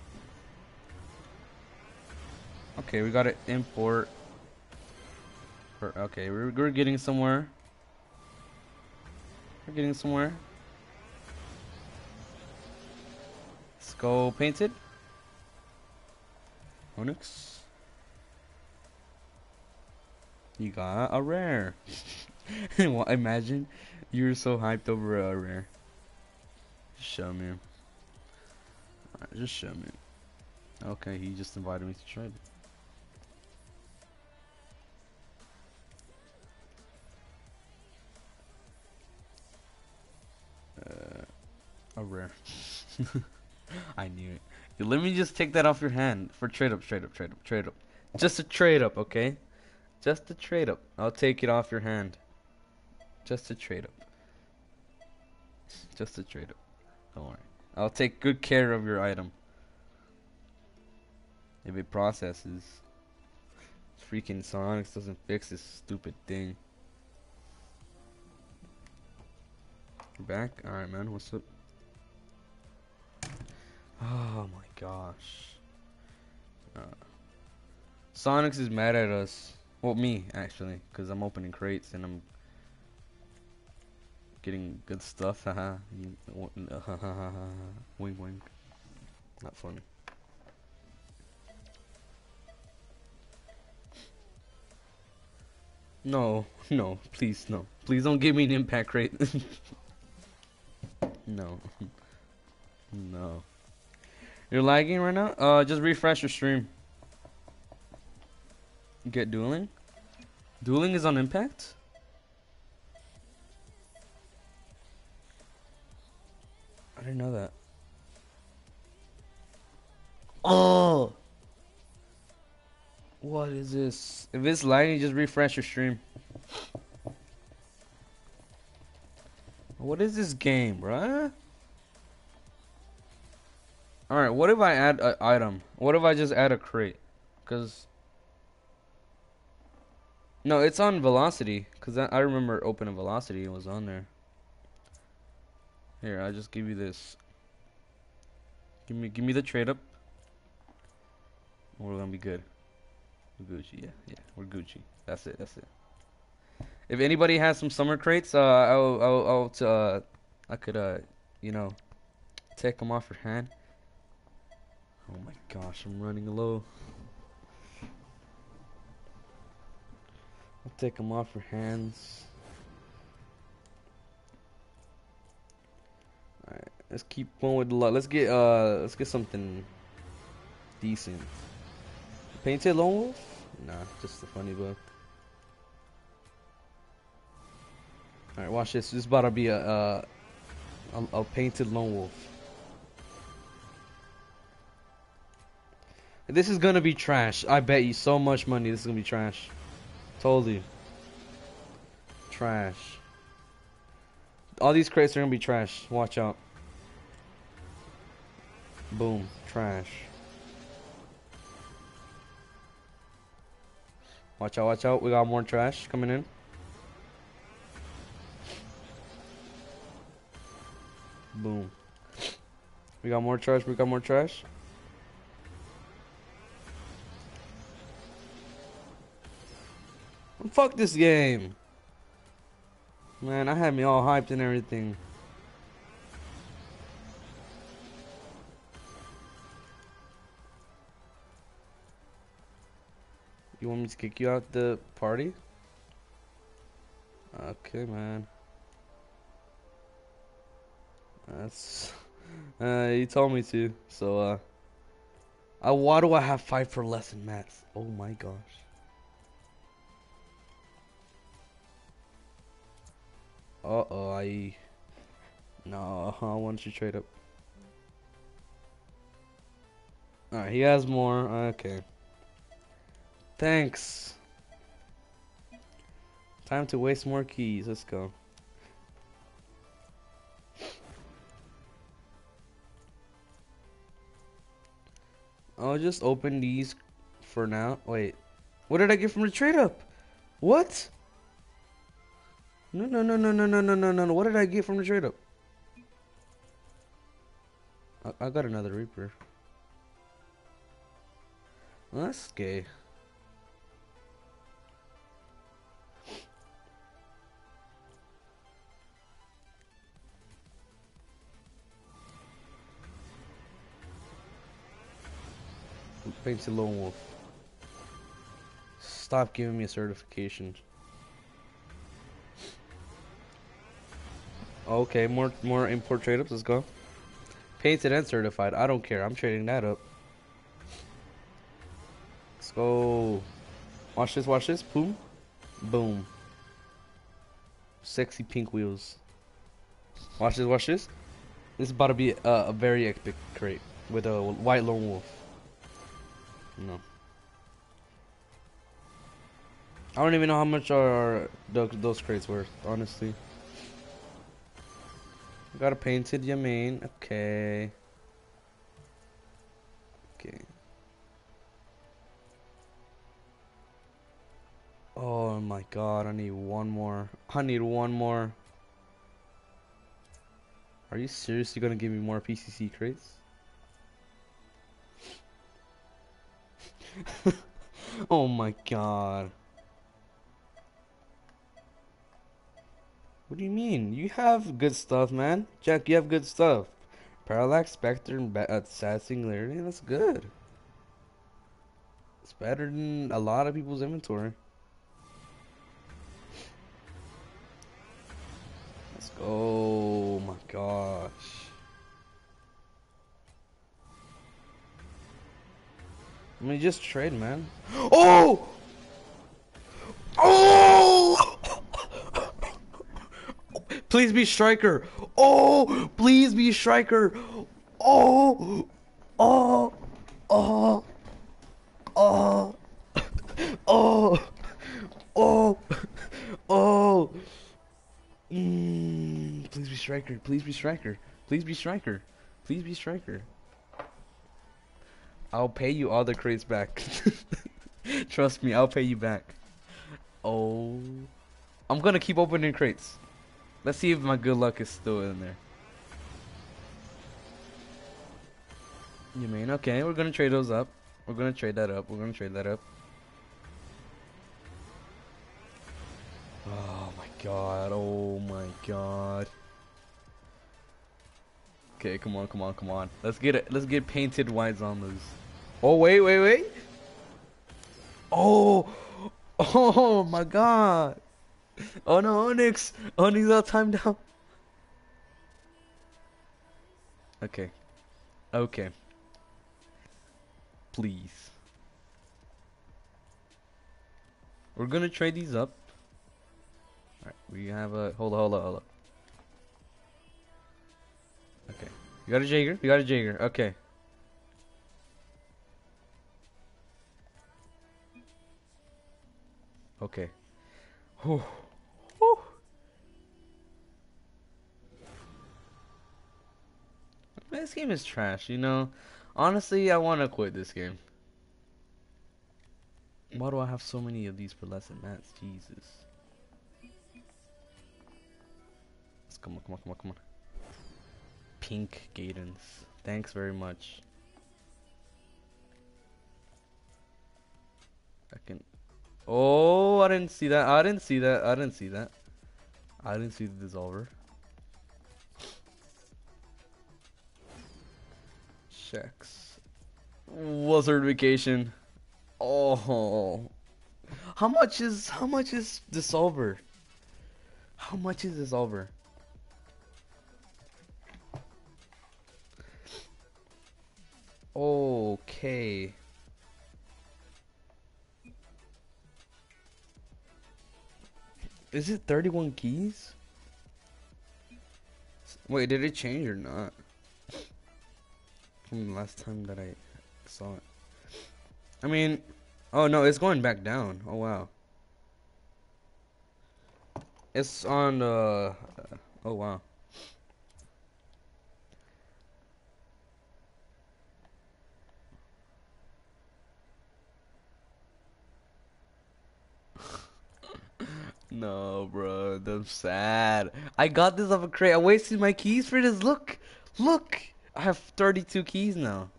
Okay, we got to import. For, okay, we're we're getting somewhere. We're getting somewhere. Let's go painted. Onyx. You got a rare. Well, imagine you're so hyped over a rare. Just show me. Alright, just show me. Okay, he just invited me to trade. Uh, a rare. I knew it. Yo, let me just take that off your hand for trade up, trade up, trade up, trade up. Just a trade up, okay? Just a trade up. I'll take it off your hand. Just a trade up. Just a trade up. Don't worry. I'll take good care of your item. If it processes. Freaking Sonics doesn't fix this stupid thing. You're back? Alright, man. What's up? Oh my gosh. Uh, Sonics is mad at us. Well, me, actually. Because I'm opening crates and I'm getting good stuff. Haha. Wink, wink. Not funny. No, no, please, no. Please don't give me an impact crate. No. No. You're lagging right now? Uh, just refresh your stream. Get dueling? Dueling is on impact? I didn't know that. Oh! What is this? If it's lagging, just refresh your stream. What is this game, bruh? Alright, what if I add an item? What if I just add a crate? Because... No, it's on velocity. Because I, I remember opening velocity. It was on there. Here, I'll just give you this. Give me give me the trade up. We're gonna be good. We're Gucci, yeah, yeah. We're Gucci. That's it, that's it. If anybody has some summer crates, uh, I'll, I'll, I'll t uh, I could, uh, you know, take them off your hand. Oh my gosh, I'm running low. I'll take them off your hands. Alright, let's keep going with the luck. Let's get, uh, let's get something decent. Painted Lone Wolf? Nah, just a funny book. Alright, watch this. This is about to be a, uh, a, a painted Lone Wolf. This is gonna be trash. I bet you so much money this is gonna be trash. Told you. Trash. All these crates are gonna be trash. Watch out. Boom. Trash. Watch out, watch out. We got more trash coming in. Boom. We got more trash. We got more trash. Fuck this game. Man, I had me all hyped and everything. You want me to kick you out the party? Okay, man. That's... Uh, you told me to, so, uh... uh why do I have five per lesson mats? Oh my gosh. Uh-oh, I... No, I want you to trade up. Alright, he has more. Okay. Thanks. Time to waste more keys. Let's go. I'll just open these for now. Wait. What did I get from the trade up? What? No, no, no, no, no, no, no, no, no. What did I get from the trade up? I, I got another Reaper. Well, that's gay. Painted Lone Wolf. Stop giving me a certification. Okay, more more import trade ups. Let's go. Painted and certified. I don't care. I'm trading that up. Let's go. Watch this. Watch this. Boom. Boom. Sexy pink wheels. Watch this. Watch this. This is about to be a, a very epic crate with a white lone wolf. No. I don't even know how much are those, those crates worth, honestly. Got a painted Yamin. Okay. Okay. Oh my god, I need one more. I need one more. Are you seriously gonna give me more P C C crates? Oh my god. What do you mean? You have good stuff, man. Jack, you have good stuff. Parallax, Spectre, and uh, Sad Singularity. That's good. It's better than a lot of people's inventory. Let's go. Oh my gosh. I mean, just trade, man. Oh! Oh! Please be striker. Oh! Please be striker. Oh! Oh! Oh! Oh! Oh! Oh! Oh! Mm, please be striker. Please be striker. Please be striker. Please be striker. I'll pay you all the crates back. Trust me, I'll pay you back. Oh. I'm gonna keep opening crates. Let's see if my good luck is still in there. You mean? Okay, we're gonna trade those up. We're gonna trade that up. We're gonna trade that up. Oh my god. Oh my god. Okay, come on, come on, come on. Let's get it. Let's get painted whites on those. Oh wait, wait, wait. Oh, oh my god. Oh no, Onyx. Onyx all time down. Okay. Okay. Please. We're gonna trade these up. Alright, we have a hold on, hold on, hold on. Okay. You got a Jaeger? You got a Jaeger. Okay. Okay. Whew. Whew. This game is trash, you know? Honestly, I want to quit this game. Why do I have so many of these for less than mats? Jesus. Let's come on, come on, come on, come on. pink Gaydens. Thanks very much. I can. Oh, I didn't see that. I didn't see that. I didn't see that. I didn't see the dissolver. Checks. What certification? Oh. How much is how much is dissolver? How much is dissolver? Okay. Is it thirty-one keys? Wait, did it change or not? From the last time that I saw it. I mean, oh no, it's going back down. Oh wow. It's on uh oh wow. No, bro, that's sad. I got this off a crate. I wasted my keys for this. Look, look. I have thirty-two keys now.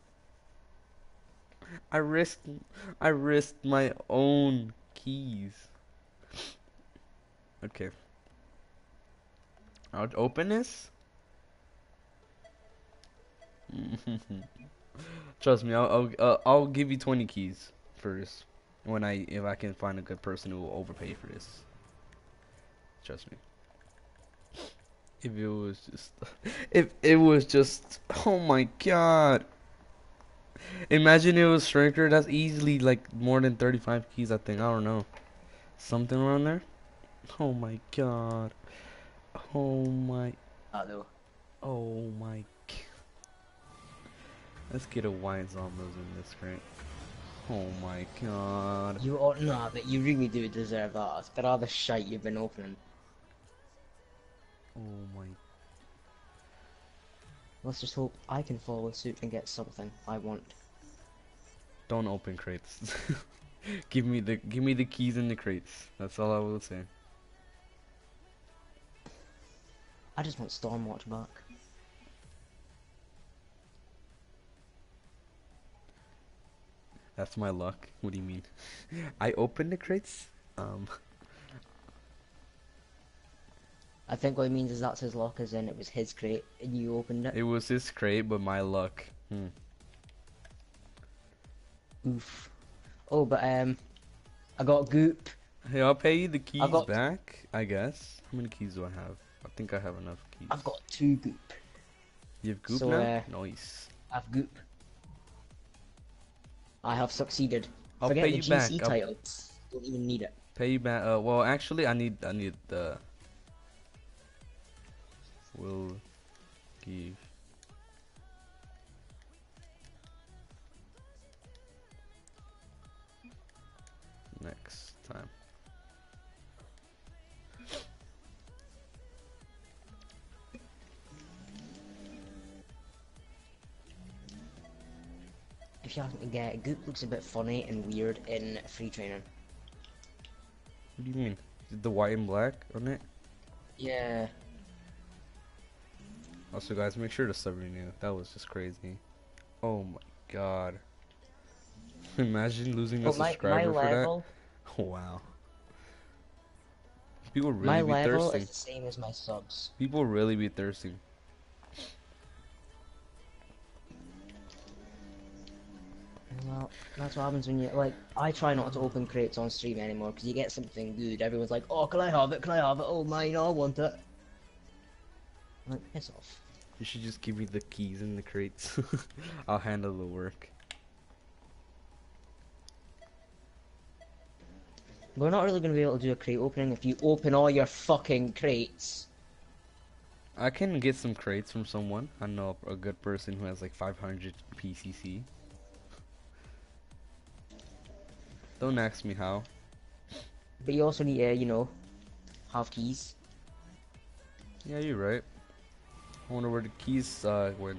I risked, I risked my own keys. Okay. I'll open this. Trust me, I'll I'll, uh, I'll give you twenty keys for this when I if I can find a good person who will overpay for this. Trust me. If it was just, if it was just, oh my god. Imagine it was Striker. That's easily like more than thirty-five keys. I think. I don't know. Something around there. Oh my god. Oh my. Hello. Oh my. Let's get a white Zombos in this crate. Oh my god. You ought not, but you really do deserve that. After all the shite you've been opening. Oh my. Let's just hope I can follow suit and get something I want. Don't open crates. give me the give me the keys in the crates. That's all I will say. I just want Stormwatch back. That's my luck. What do you mean? I opened the crates? Um I think what he means is that's his luck, as in it was his crate and you opened it. It was his crate, but my luck. Hmm. Oof. Oh, but um, I got Goop. Hey, I'll pay you the keys got back, I guess. How many keys do I have? I think I have enough keys. I've got two Goop. You have goop so, now? Uh, nice. I've Goop. I have succeeded. I'll Forget pay the you G C back. title. Don't even need it. Pay you back. Uh, well, actually, I need, I need the. Will give. Next time. If you happen to get it, Goop looks a bit funny and weird in free training. What do you mean? Is the white and black on it? Yeah. Also, guys, make sure to sub renew. That was just crazy. Oh my god. Imagine losing a But my, subscriber my for level, that. Wow. People really my be level thirsting. is the same as my subs. People really be thirsting. Well, that's what happens when you, like, I try not to open crates on stream anymore, because you get something good, everyone's like, oh, can I have it, can I have it, oh mine, I want it. I'm like, piss off. You should just give me the keys in the crates. I'll handle the work. We're not really going to be able to do a crate opening if you open all your fucking crates. I can get some crates from someone. I know a good person who has like five hundred P C C. Don't ask me how. But you also need to, you know, have keys. Yeah, you're right. I wonder where the keys uh, went.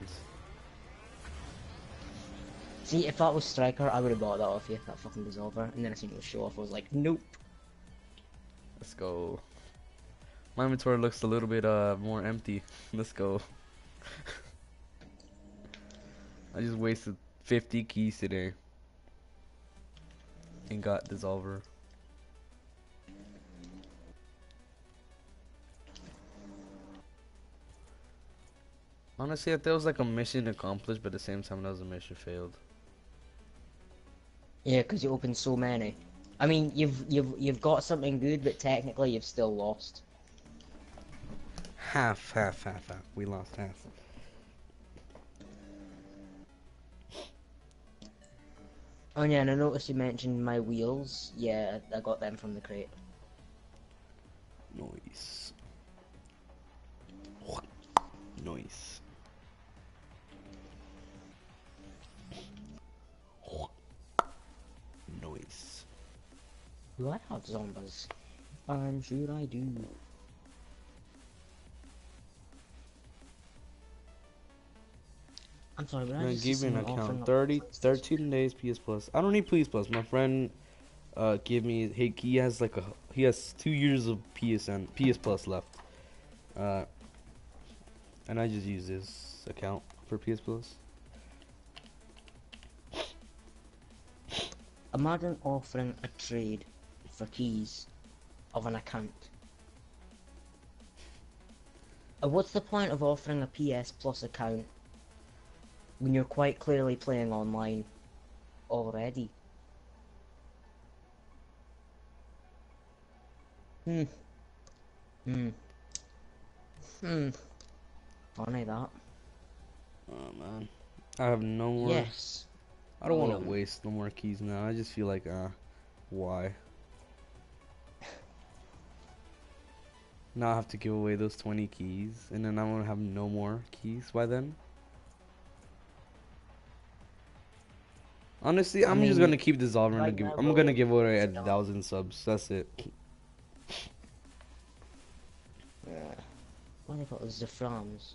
See, if that was Striker, I would have bought that off you, that fucking dissolver. And then I seen it was show off, I was like, nope. Let's go. My inventory looks a little bit uh more empty. Let's go. I just wasted fifty keys today and got Dissolver. Honestly, I thought it was like a mission accomplished, but at the same time, that was a mission failed. Yeah, because you opened so many. I mean, you've you've you've got something good, but technically you've still lost. Half, half, half, half. We lost half. Oh yeah, and I noticed you mentioned my wheels. Yeah, I got them from the crate. Noise. Noise. Noise. Do I have zombies? I'm sure I do. I'm sorry, but I I just give see you an someone offering account. up thirty, PlayStation. thirteen days P S Plus. I don't need P S Plus. My friend uh gave me he, he has like a he has two years of P S N P S Plus left. Uh and I just use this account for P S Plus. Imagine offering a trade for keys of an account. Uh, What's the point of offering a P S Plus account when you're quite clearly playing online already? Hmm. Hmm. Hmm. Funny that. Oh man. I have no more Yes. I don't want to Um. waste no more keys now. I just feel like uh why? Now I have to give away those twenty keys and then I'm gonna have no more keys by then. Honestly, I I'm just mean, gonna keep dissolving to right give. now I'm gonna William give away a is done. thousand subs. That's it. Yeah. What they got is the Frams.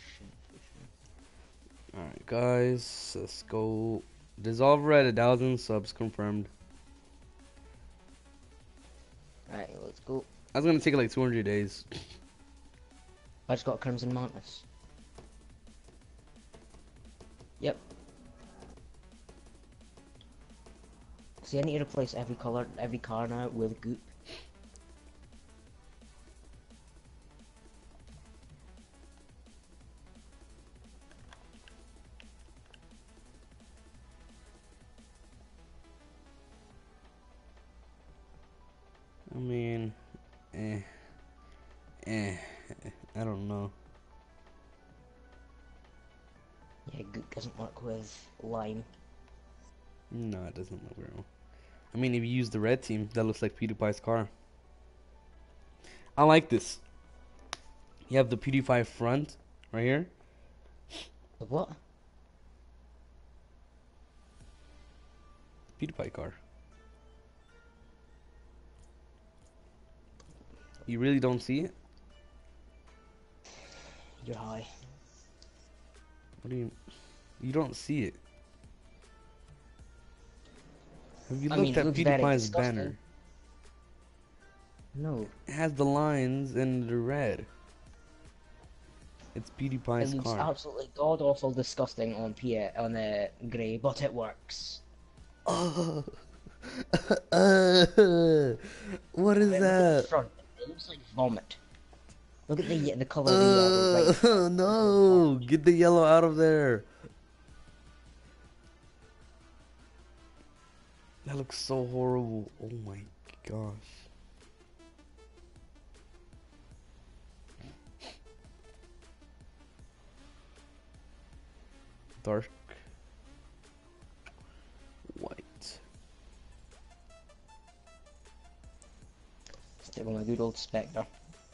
All right, guys, let's go. Dissolver at a thousand subs confirmed. Right, let's go. That's gonna take like two hundred days. I just got Crimson Mantis. Yep. See, I need to replace every color, every car now with goop. I mean, eh, eh, I don't know. Yeah, goop doesn't work with lime. No, it doesn't look real. I mean, if you use the red team, that looks like PewDiePie's car. I like this. You have the PewDiePie front right here. The what? PewDiePie car. You really don't see it? You're high. What do you? You don't see it. Have you I looked mean, it at looks very PewDiePie's disgusting. banner? No, It has the lines in the red. It's it PewDiePie's looks car. absolutely god awful, disgusting on P on the grey, but it works. Oh, uh, what is Right, look at the that? front. It looks like vomit. Look at the ye- the color of the yellow right Uh, there. It looks like no, vomit. get the yellow out of there. That looks so horrible. Oh my gosh. Dark white. Stick with my good old Spectre.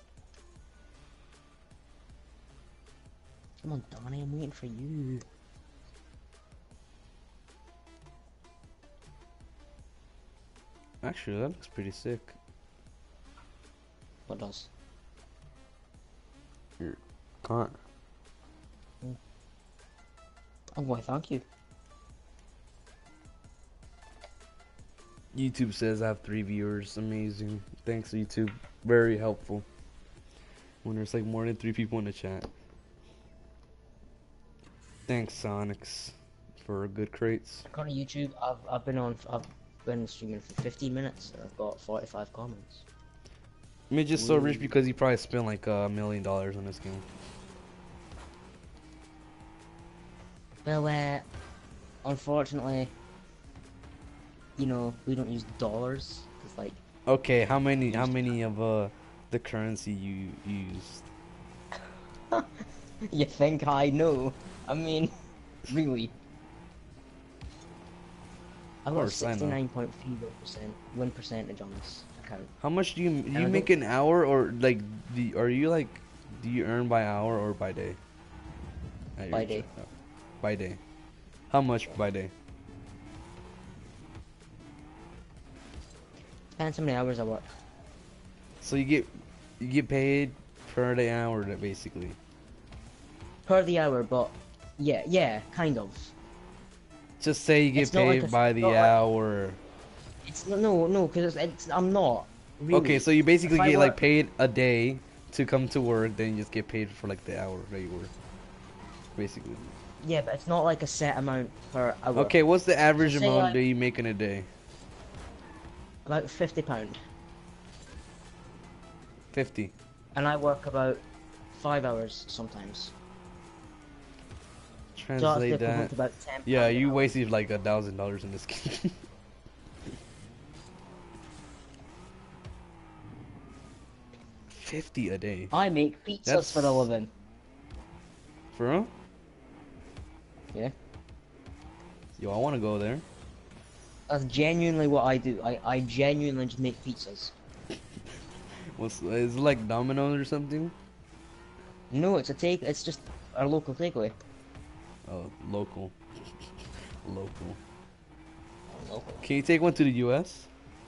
Come on, Donnie, I'm waiting for you. Actually, that looks pretty sick. What does? Your car. Oh, why, thank you. YouTube says I have three viewers. Amazing. Thanks, YouTube. Very helpful. When there's like more than three people in the chat. Thanks, Sonics. for good crates? According to YouTube, I've I've been on I've been streaming for fifteen minutes and I've got forty-five comments. Mitch is so rich Ooh. because he probably spent like a million dollars on this game. Well, uh, unfortunately, you know, we don't use dollars. It's like Okay, how many how many of uh the currency you used? you think I know? I mean, really. I've got course, I know. sixty-nine point three percent win percentage on this account. How much do you do I you make don't- an hour, or like do you- are you like do you earn by hour or by day? At your By day. job? By day. How much by day? Depends how many hours I work. So you get you get paid per the hour, that basically. Per the hour, but yeah, yeah, kind of. Just say you get It's not like paid a- by the not like- hour. It's no, no, because it's, it's I'm not. Really. Okay, so you basically If I get like work- paid a day to come to work, then you just get paid for like the hour that you work. Basically. Yeah, but it's not like a set amount per hour. Okay, what's the average So say amount I- that you make in a day? About fifty pound, Fifty. and I work about five hours sometimes. So that's the Translate equivalent that. to about ten. Yeah, pound an you hour. wasted like a thousand dollars in this game. Fifty a day. I make pizzas That's- for a living. For real? Yeah, Yo, I want to go there. that's genuinely what I do. I I genuinely just make pizzas. What's is it like Domino's or something? No, it's a take. It's just our local takeaway. Oh, local. Local. Local. Can you take one to the U S?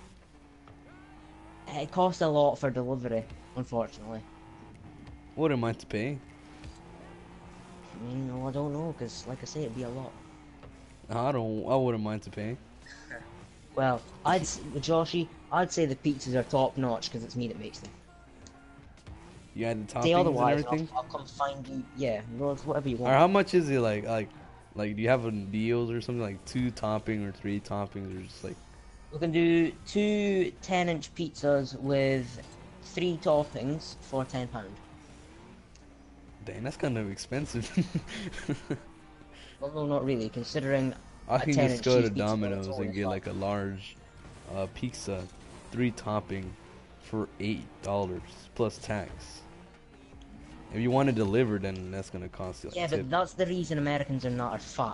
It costs a lot for delivery, unfortunately. What am I to pay? You know, I don't know, because like I say, it'd be a lot. I don't. I wouldn't mind to pay. Well, I'd s- Joshy, I'd say the pizzas are top notch because it's me that makes them. You add the Say toppings and otherwise, and everything. I'll, I'll come find you. Yeah, no, it's whatever you Or want. how much is it? Like, like, like, do you have a deals or something like two topping or three toppings or just like? We can do two ten-inch pizzas with three toppings for ten pound. Dang, that's kind of expensive. Well, no, not really, considering I a can ten-inch just go to cheese pizza, Domino's it's and only get five. like a large uh, pizza, three topping, for eight dollars plus tax. If you want to deliver, then that's gonna cost you like Yeah, a tip. but that's the reason Americans are not as fat.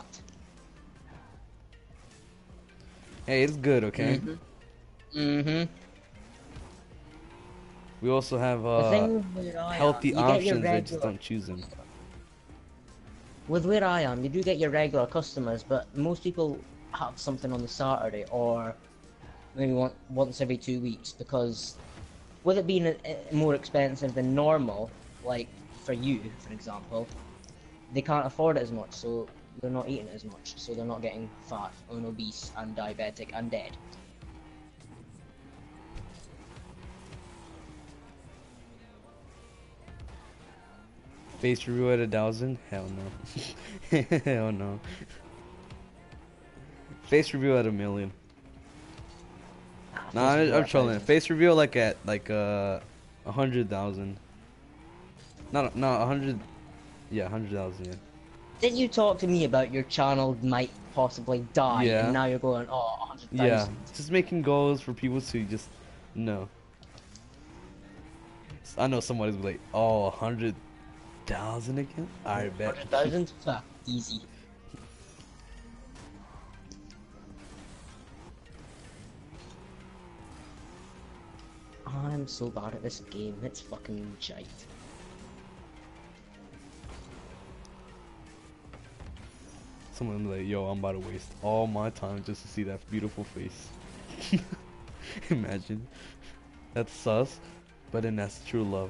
Hey, it's good, okay? Mm-hmm. We also have The uh, thing where I healthy am, you get your options. I just regular- don't choose them. With where I am, you do get your regular customers, but most people have something on the Saturday or maybe one, once every two weeks because with it being uh, more expensive than normal, like for you, for example, they can't afford it as much, so they're not eating it as much, so they're not getting fat and obese and diabetic and dead. Face review at a thousand? Hell no. Hell no. Face review at a million. Nah, I, I'm trolling. Face reveal like at like uh a hundred thousand. No, no, a hundred. Yeah, a hundred thousand. Yeah. Didn't you talk to me about your channel might possibly die, Yeah. and now you're going, oh, a hundred Yeah, thousand. just making goals for people to just know. I know somebody's like, oh, a hundred thousand again. I bet. Hundred thousand? Fuck, easy. I'm so bad at this game. It's fucking shite. Someone like, yo, I'm about to waste all my time just to see that beautiful face. Imagine. That's sus, but then that's true love.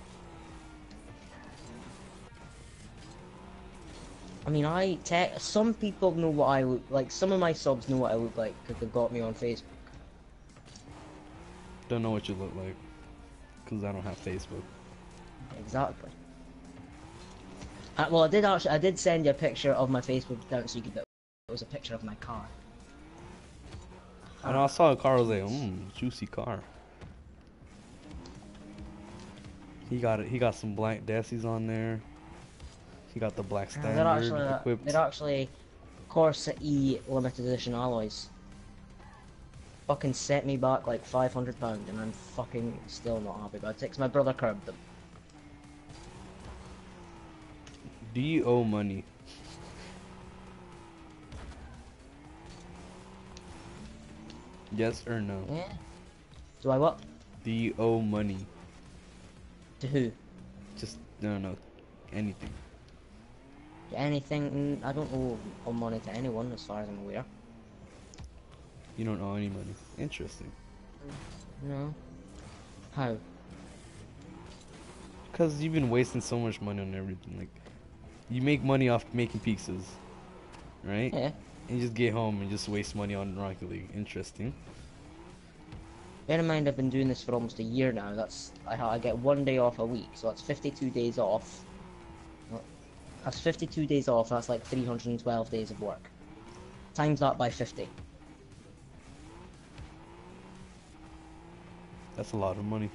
I mean, I te- some people know what I look like. Some of my subs know what I look like because they've got me on Facebook. Don't know what you look like, cause I don't have Facebook. Exactly. Uh, well, I did actually. I did send you a picture of my Facebook account so you could was a picture of my car. I know I saw a car. I was like, mmm, juicy car. He got it. He got some black Dassies on there. He got the black Uh, they're standard actually uh, equipped. they're actually Corsa E limited edition alloys. Fucking set me back like five hundred pound, and I'm fucking still not happy about it. 'Cause my brother curbed them. Do you owe money? Yes or no? Yeah. Do I what? Do you owe money? To who? Just no, no, anything. To anything? I don't owe, owe money to anyone, as far as I'm aware. You don't owe any money. Interesting. No. How? Because you've been wasting so much money on everything. Like, you make money off making pizzas, right? Yeah. And you just get home and just waste money on Rocket League. Interesting. Bear in mind, I've been doing this for almost a year now. That's I, I get one day off a week, so that's fifty-two days off. That's fifty-two days off. That's like three hundred twelve days of work. Times that by fifty. That's a lot of money.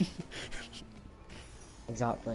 Exactly.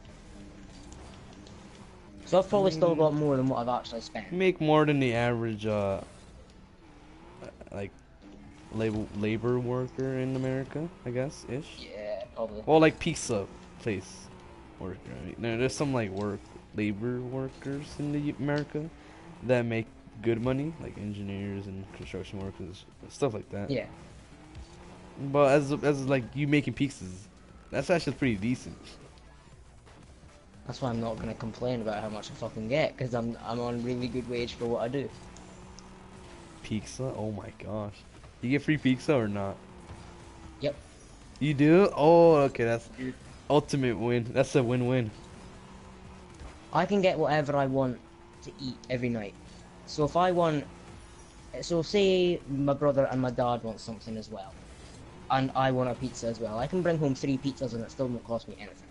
So I've probably still got more than what I've actually spent. You make more than the average, uh, like, labor labor worker in America, I guess, ish. Yeah, probably. Well, like pizza place worker. Right? Now, there's some like work labor workers in the America that make good money, like engineers and construction workers, stuff like that. Yeah. But as as like you making pizzas, that's actually pretty decent. That's why I'm not gonna complain about how much I fucking get, because I'm I'm on really good wage for what I do. Pizza? Oh my gosh. You get free pizza or not? Yep. You do? Oh, okay, that's ultimate win. That's a win-win. I can get whatever I want to eat every night. So if I want, so say my brother and my dad want something as well, and I want a pizza as well, I can bring home three pizzas and it still won't cost me anything.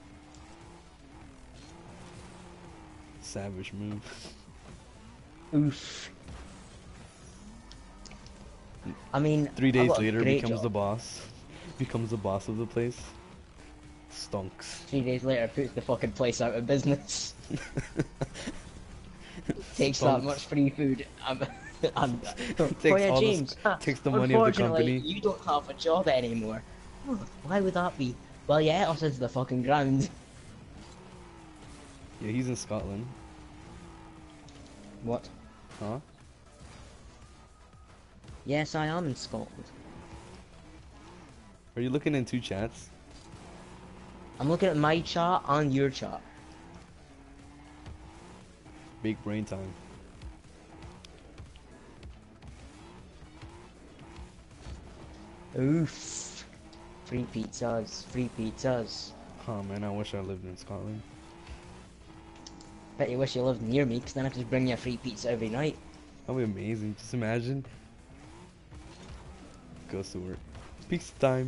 Savage move. Oof. I mean, Three I've days got a later, great becomes job. the boss. Becomes the boss of the place. Stunks. Three days later, puts the fucking place out of business. Takes that Stunks. much free food. I'm, I'm, Takes oh yeah, all the James. s- takes the money of the unfortunately, company. you don't have a job anymore. Oh, why would that be? Well, yeah, us into the fucking ground. Yeah, he's in Scotland. What? Huh? Yes, I am in Scotland. Are you looking in two chats? I'm looking at my chart and your chart. Big brain time. Oof. Free pizzas, free pizzas. Oh man, I wish I lived in Scotland. Bet you wish you lived near me, because then I could just bring you a free pizza every night. That'd be amazing. Just imagine. Goes to work. Pizza time.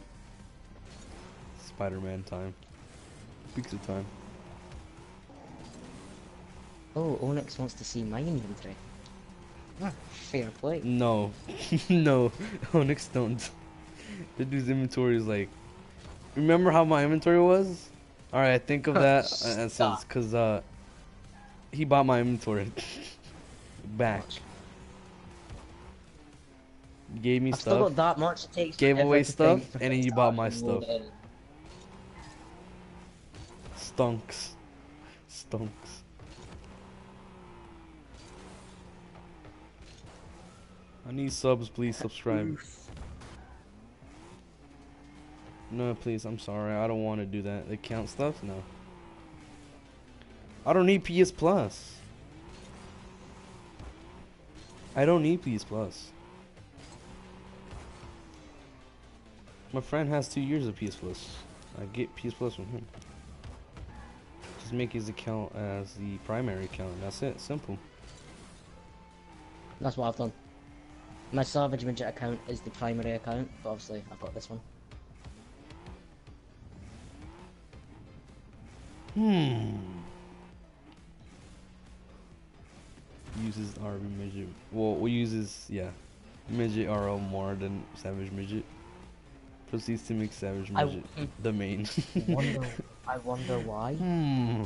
Spider-Man time. Pizza time. Oh, Onyx wants to see my inventory. Ah, fair play. No. No. Onyx don't. The dude's inventory is like... Remember how my inventory was? Alright, think of that as Stop. because uh, he bought my inventory back. Gave me I've still stuff. got that much. It takes Gave forever away to stuff, think for and then things you to bought my actually load stuff. in. Stunks. Stunks. I need subs, please subscribe. No, please, I'm sorry. I don't want to do that. The count stuff? No. I don't need P S Plus. I don't need P S Plus. My friend has two years of P S Plus. I get P S Plus from him. Just make his account as the primary account. That's it. Simple. That's what I've done. My Savage Midget account is the primary account, but obviously I've got this one. Hmm. You uses R B midget. Well, we uses yeah, midget R L more than savage midget. Proceeds to make savage I midget the main. wonder. I wonder why. Hmm.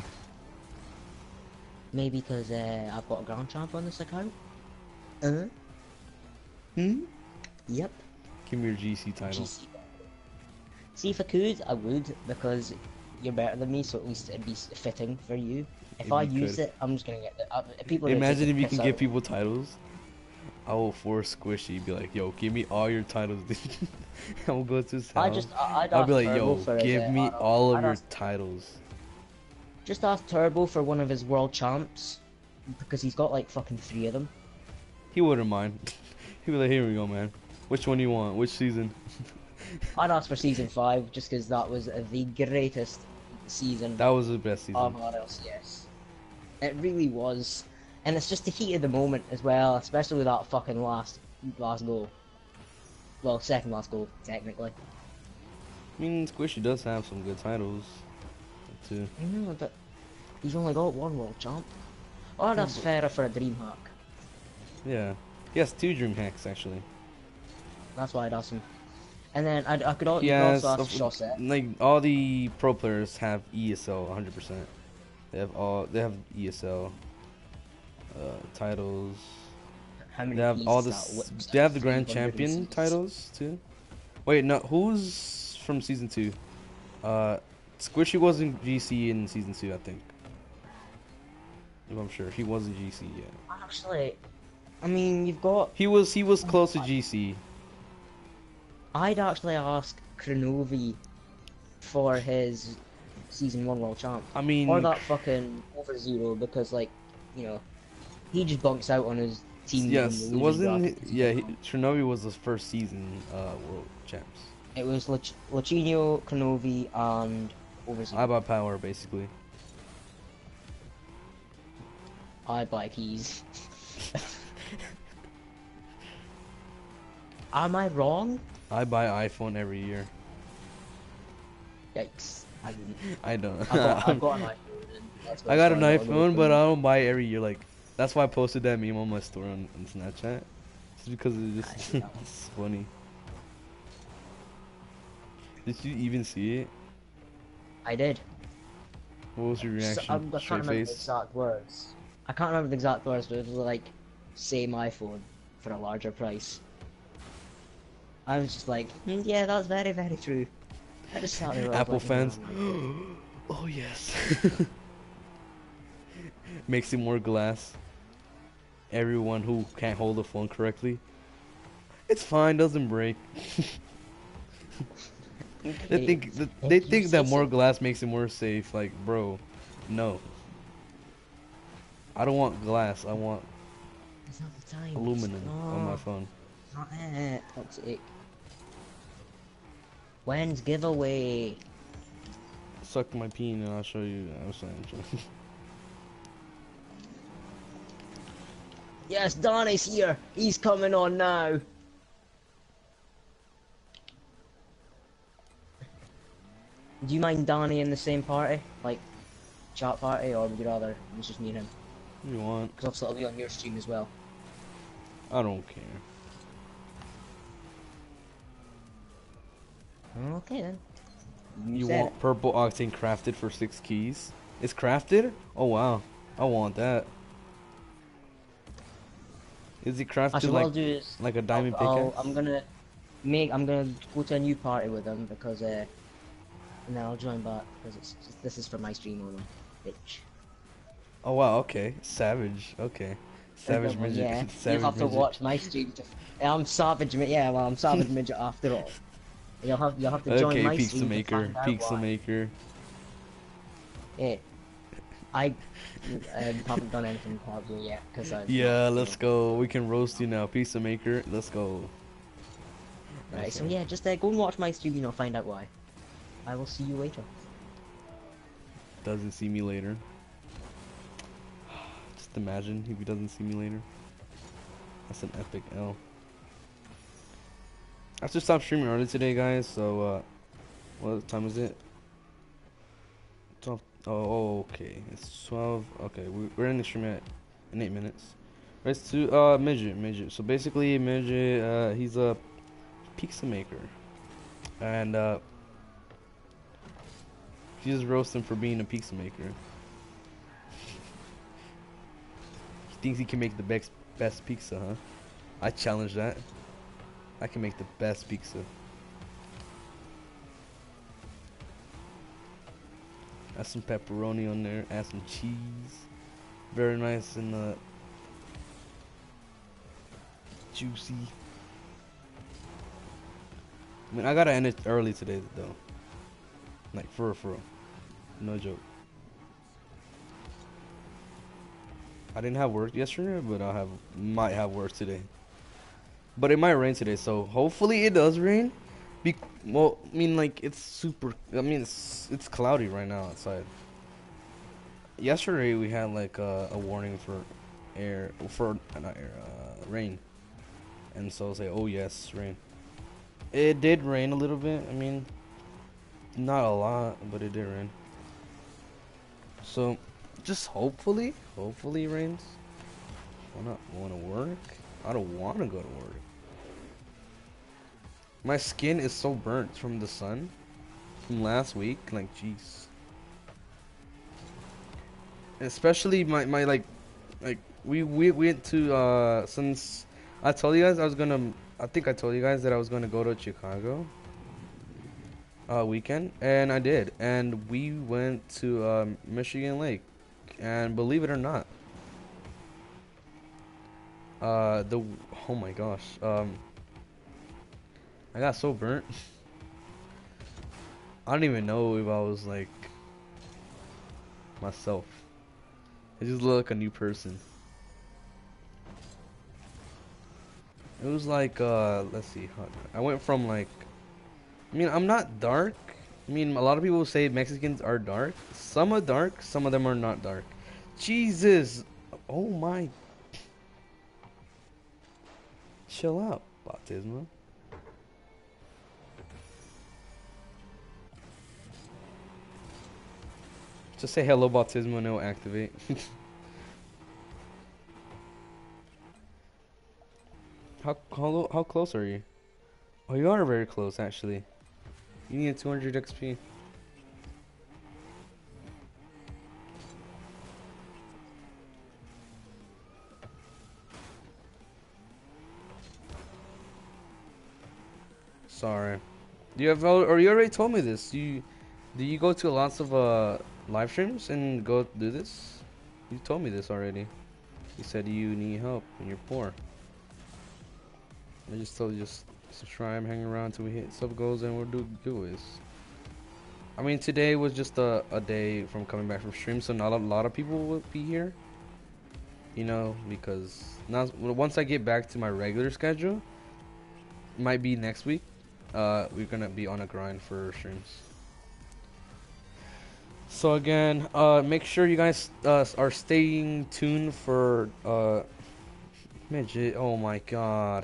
Maybe because uh, I've got a Grand Champ on this account. Uh. Hmm. Yep. Give me your G C title. G C. See, if I could, I would, because you're better than me, so at least it'd be s- fitting for you. If, If I you use could. it, I'm just gonna get the uh, people. Are gonna take Imagine the if you piss can out give of me. people titles. I will force Squishy. Be like, yo, give me all your titles, dude. I will go to his I house. just, I, I'd I'll be ask like, Turbo yo, for his. give Uh, me R L. all of I'd your ask, titles. just ask Turbo for one of his world champs, because he's got like fucking three of them. He wouldn't mind. He'd be like, here we go, man. Which one do you want? Which season? I'd ask for season five, just because that was uh, the greatest season That was the best season. of R L C S. It really was, and it's just the heat of the moment as well, especially with that fucking last last goal. Well, second last goal technically. I mean, Squishy does have some good titles, too. I know, but he's only got one world champ. Oh, that's fairer for a dream hack. Yeah. He has two dream hacks, actually. That's why I'd ask him. And then I'd, I could al- He you could has, also of- ask Shosset. like, all the pro players have E S L one hundred percent. They have all, they have E S L uh, titles. How many They have keys all is the, that? s- What- they have the three Grand hundred Champion keys. titles, too. Wait, no, who's from Season two? Uh, Squishy was in G C in Season two, I think. If I'm sure. He was in G C, yeah. Actually, I mean, you've got. He was, he was close to G C. I'd actually ask Kronovi for his season one world champ. I mean, Or that fucking over zero, because like, you know, he just bunks out on his team. yes, when it the losing wasn't, bracket. yeah, he, Chernobyl was his first season uh, world champs. It was Luch- Luchino, Kronovi, and over zero. I buy power, basically. I buy keys. Am I wrong? I buy iPhone every year. Yikes. I didn't. I don't. I've got, I've got an iPhone. and that's why I got an started all iPhone, over. but I don't buy it every year. Like, that's why I posted that meme on my story on, on Snapchat. It's because it's just I know. it's funny. Did you even see it? I did. What was your So, reaction? I'm, I Straight can't remember the face? exact words. I can't remember the exact words, but it was like, same iPhone for a larger price. I was just like, "Hmm, yeah, that's very, very true. I just sat there. I was Apple looking fans. around like, Oh yes. Makes it more glass. Everyone who can't hold the phone correctly. It's fine, doesn't break. They okay, think th- if they you think say that more so. glass makes it more safe. Like, bro, no. I don't want glass. I want It's not the time. aluminum on my Oh, phone. not it. Toxic. When's giveaway? Suck my peen and I'll show you. I'm saying. Yes, Donnie's here. He's coming on now. Do you mind Donnie in the same party? Like, chat party, or would you rather it's just me and him? What do you want? Because obviously it'll be on your stream as well. I don't care. Okay then. You said want purple octane crafted for six keys? It's crafted? Oh wow, I want that. Is it crafted Actually, what I'll like do is like a diamond I'll, I'll, pickaxe? I'm gonna make. I'm gonna go to a new party with him because uh, and then I'll join back because it's just, this is for my stream only, bitch. Oh wow, okay, savage, okay, savage Well, midget, yeah, savage you have to midget. watch my stream. To, I'm savage, mi- yeah. Well, I'm savage midget after all. You'll have you'll have to join Okay, my pizza stream to maker, find out pizza why. maker. Yeah, I um, haven't done anything horrible yet because I've. Yeah, not, you let's know. go. We can roast you now, pizza maker. Let's go. Right, so Okay. yeah, just uh, go and watch my stream. You know, find out why. I will see you later. Doesn't see me later. Just imagine if he doesn't see me later. That's an epic L. I have to stop streaming early today, guys. So, uh, what time is it? twelve. Oh, okay. It's twelve. Okay, we, we're in the stream at in eight minutes. Race to uh midget, midget. So basically, midget, uh, he's a pizza maker, and uh, he just roast him for being a pizza maker. He thinks he can make the best best pizza, huh? I challenge that. I can make the best pizza. Add some pepperoni on there. Add some cheese. Very nice and uh, juicy. I mean, I gotta end it early today, though. Like, for real, for real. No joke. I didn't have work yesterday, but I have might have work today. But it might rain today, so hopefully it does rain. Be well, I mean, like, it's super. I mean, it's it's cloudy right now outside. Yesterday we had like uh, a warning for air for uh, not air uh, rain, and so I was like, oh yes, rain. It did rain a little bit. I mean, not a lot, but it did rain. So, just hopefully, hopefully it rains. I not want to work. I don't want to go to work. My skin is so burnt from the sun from last week. Like, jeez. Especially my my like, like we we went to uh since I told you guys I was gonna. I think I told you guys that I was gonna go to Chicago. Uh, weekend, and I did, and we went to um, Michigan Lake, and believe it or not, uh, the oh my gosh, um, I got so burnt. I don't even know if I was like myself. I just look like a new person. It was like uh, let's see, I went from like, I mean, I'm not dark. I mean, a lot of people say Mexicans are dark. Some are dark, some of them are not dark. Jesus! Oh my. Chill out, Baptisma. Just say hello, Baptisma, and it'll activate. how, how, how close are you? Oh, you are very close, actually. You need two hundred X P. Sorry. Do you have, or you already told me this? You, do you go to lots of uh live streams and go do this? You told me this already. You said you need help and you're poor. I just told you just subscribe, hang around till we hit sub goals, and we'll do giveaways. I mean, today was just a, a day from coming back from stream, so not a lot of people will be here. You know, because now once I get back to my regular schedule, might be next week. Uh, we're gonna be on a grind for streams. So again, uh, make sure you guys uh, are staying tuned for uh, midget. Oh my god.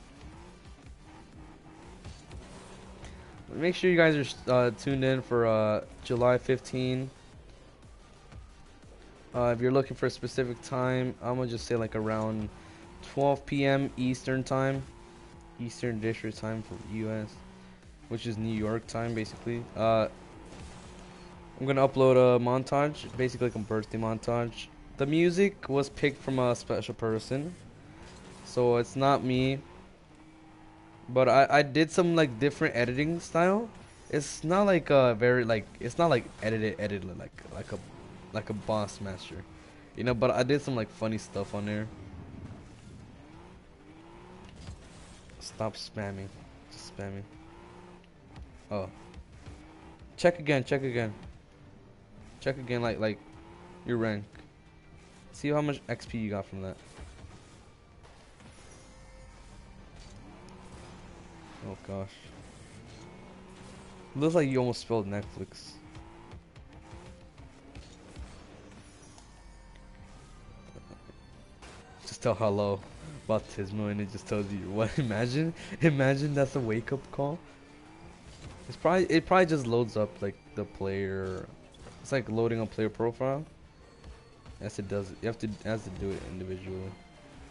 Make sure you guys are uh, tuned in for uh, July fifteenth. Uh, if you're looking for a specific time, I'm gonna just say like around twelve P M Eastern time, Eastern District time for U S, which is New York time basically. Uh, I'm gonna upload a montage, basically like a birthday montage. The music was picked from a special person, so it's not me. But I, I did some like different editing style. It's not like a very like it's not like edited edited like like a like a boss master, you know. But I did some like funny stuff on there. Stop spamming, just spamming. Oh, check again, check again, check again. Like like your rank. See how much X P you got from that. Oh gosh. Looks like you almost spelled Netflix. Just tell hello, Baptismo, and it just tells you what. Imagine, imagine that's a wake up call. It's probably it probably just loads up like the player. It's like loading a player profile. Yes, it does. You have to it has to do it individually.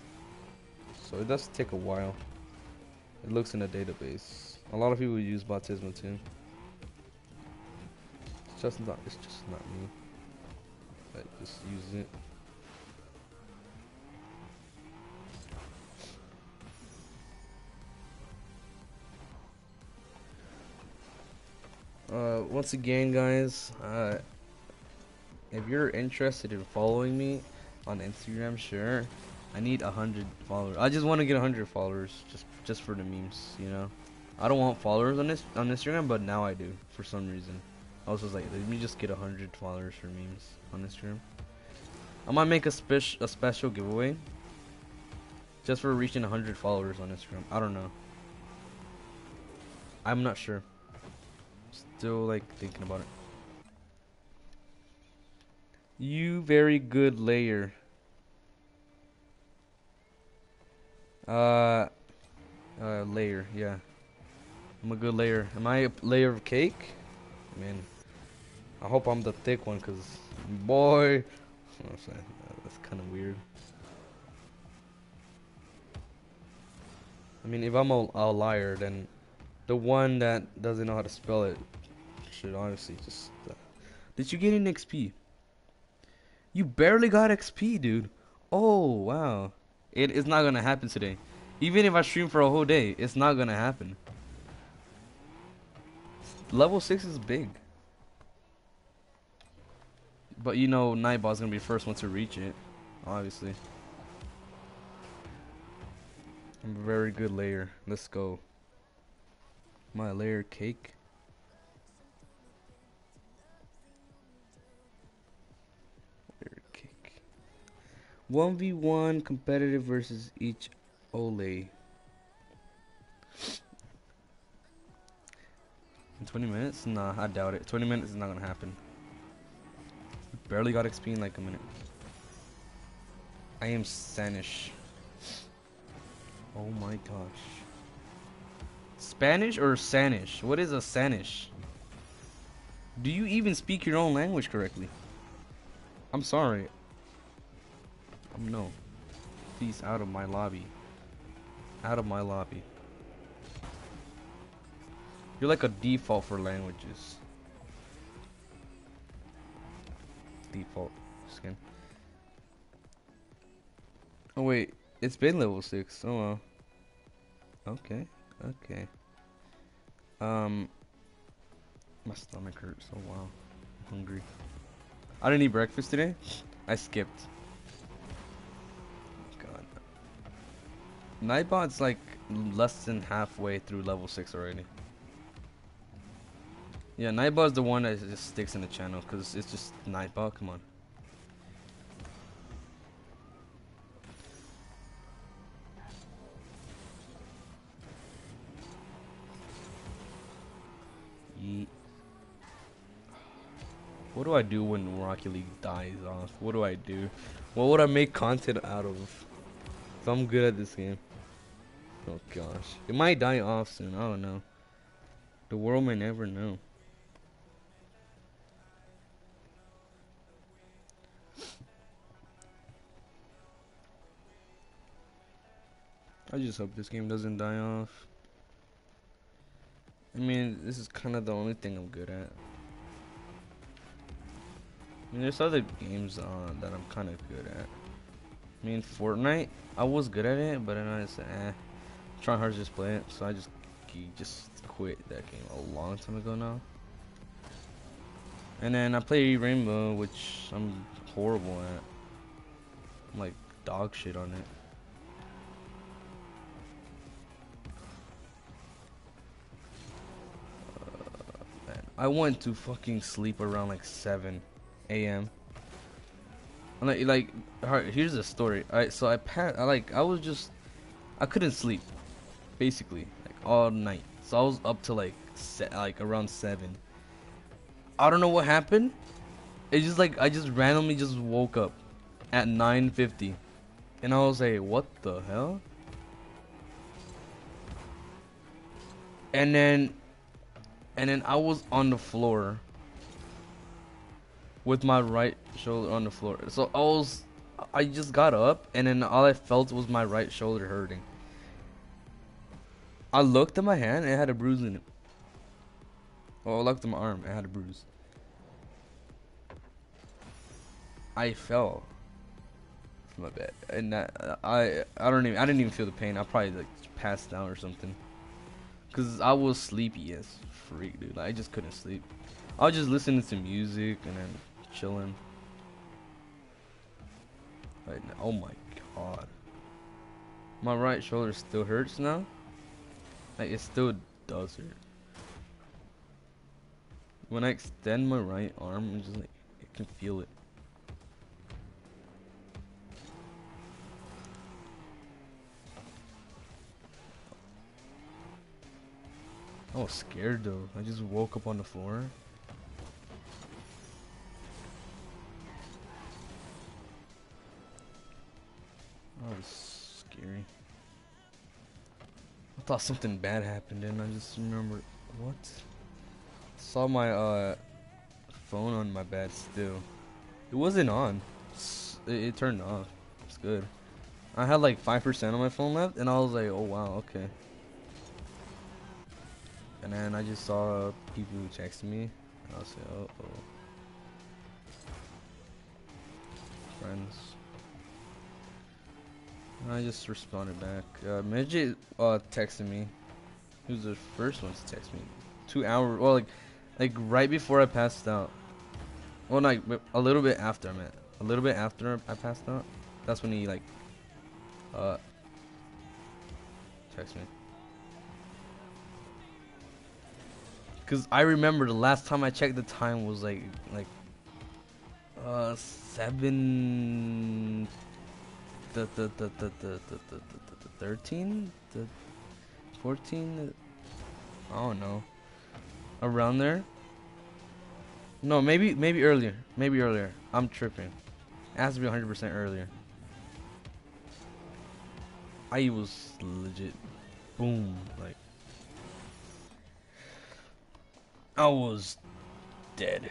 so it does take a while. It looks in a database. A lot of people use Bautismo too. It's just not. It's just not me. I just use it. Uh, once again, guys, uh, if you're interested in following me on Instagram, sure. I need a hundred followers. I just want to get a hundred followers, just just for the memes, you know. I don't want followers on this on Instagram, but now I do for some reason. I was just like, let me just get a hundred followers for memes on Instagram. I might make a special a special giveaway just for reaching a hundred followers on Instagram. I don't know. I'm not sure. Still like thinking about it. You very good layer. Uh, uh, layer, yeah. I'm a good layer. Am I a layer of cake? I mean, I hope I'm the thick one, cause boy, I'm saying, that's kind of weird. I mean, if I'm a, a liar, then the one that doesn't know how to spell it should honestly just. Uh, did you get an X P? You barely got X P, dude. Oh wow. It is not gonna happen today. Even if I stream for a whole day, it's not gonna happen. Level six is big. But you know, Nightbot's gonna be the first one to reach it. Obviously. I'm a very good layer. Let's go. My layer cake. Layer cake. one v one competitive versus each Ole. In twenty minutes? Nah, I doubt it. twenty minutes is not gonna happen. Barely got X P in like a minute. I am Spanish. Oh my gosh. Spanish or Sanish? What is a Sanish? Do you even speak your own language correctly? I'm sorry. Um, no. Please, out of my lobby. Out of my lobby. You're like a default for languages. Default skin. Oh wait, it's been level six. Oh well. Okay, okay. Um, my stomach hurts. Oh wow, I'm hungry. I didn't eat breakfast today. I skipped. God. Nightbot's like less than halfway through level six already. Yeah, Nightbot's the one that just sticks in the channel because it's just Nightbot. Come on. Yeet. What do I do when Rocket League dies off? What do I do? What would I make content out of? If I'm good at this game. Oh gosh. It might die off soon. I don't know. The world may never know. I just hope this game doesn't die off. I mean, this is kind of the only thing I'm good at. I mean, there's other games uh, that I'm kind of good at. I mean, Fortnite, I was good at it, but then I just, eh. Trying hard to just play it, so I just just quit that game a long time ago now. And then I play Rainbow, which I'm horrible at. I'm like dog shit on it. Uh, man, I went to fucking sleep around like seven A M Like, like, alright, here's the story. Alright, so I passed. I like, I was just, I couldn't sleep, basically, like all night. So I was up to like, se like around seven. I don't know what happened. It's just like I just randomly just woke up at nine fifty, and I was like, what the hell? And then, and then I was on the floor with my right shoulder on the floor. So I was I just got up, and then all I felt was my right shoulder hurting. I looked at my hand, and it had a bruise in it. Well, I looked at my arm, it had a bruise. I fell from my bed, and that, I I don't even I didn't even feel the pain. I probably like passed out or something, cause I was sleepy as freak, dude. Like, I just couldn't sleep. I was just listening to music and then chilling. Like, oh my god, my right shoulder still hurts now. Like, it still does hurt. When I extend my right arm, I'm just like, I can feel it. I was scared though. I just woke up on the floor. That was scary. I thought something bad happened and I just remembered, what? Saw my uh phone on my bed still. It wasn't on. It, it turned off. It's good. I had like five percent on my phone left and I was like, oh wow, okay. And then I just saw people who texted me and I was like, uh oh. Friends. And I just responded back. Uh, Midget uh, texted me. He was the first one to text me. Two hours, well, like, like right before I passed out. Well, like a little bit after I meant. A little bit after I passed out. That's when he like, uh, text me. Cause I remember the last time I checked the time was like, like, uh, seven. The the the the the the the the thirteen, the fourteen. I don't know. Around there. No, maybe maybe earlier. Maybe earlier. I'm tripping. It has to be one hundred percent earlier. I was legit, boom, like I was dead.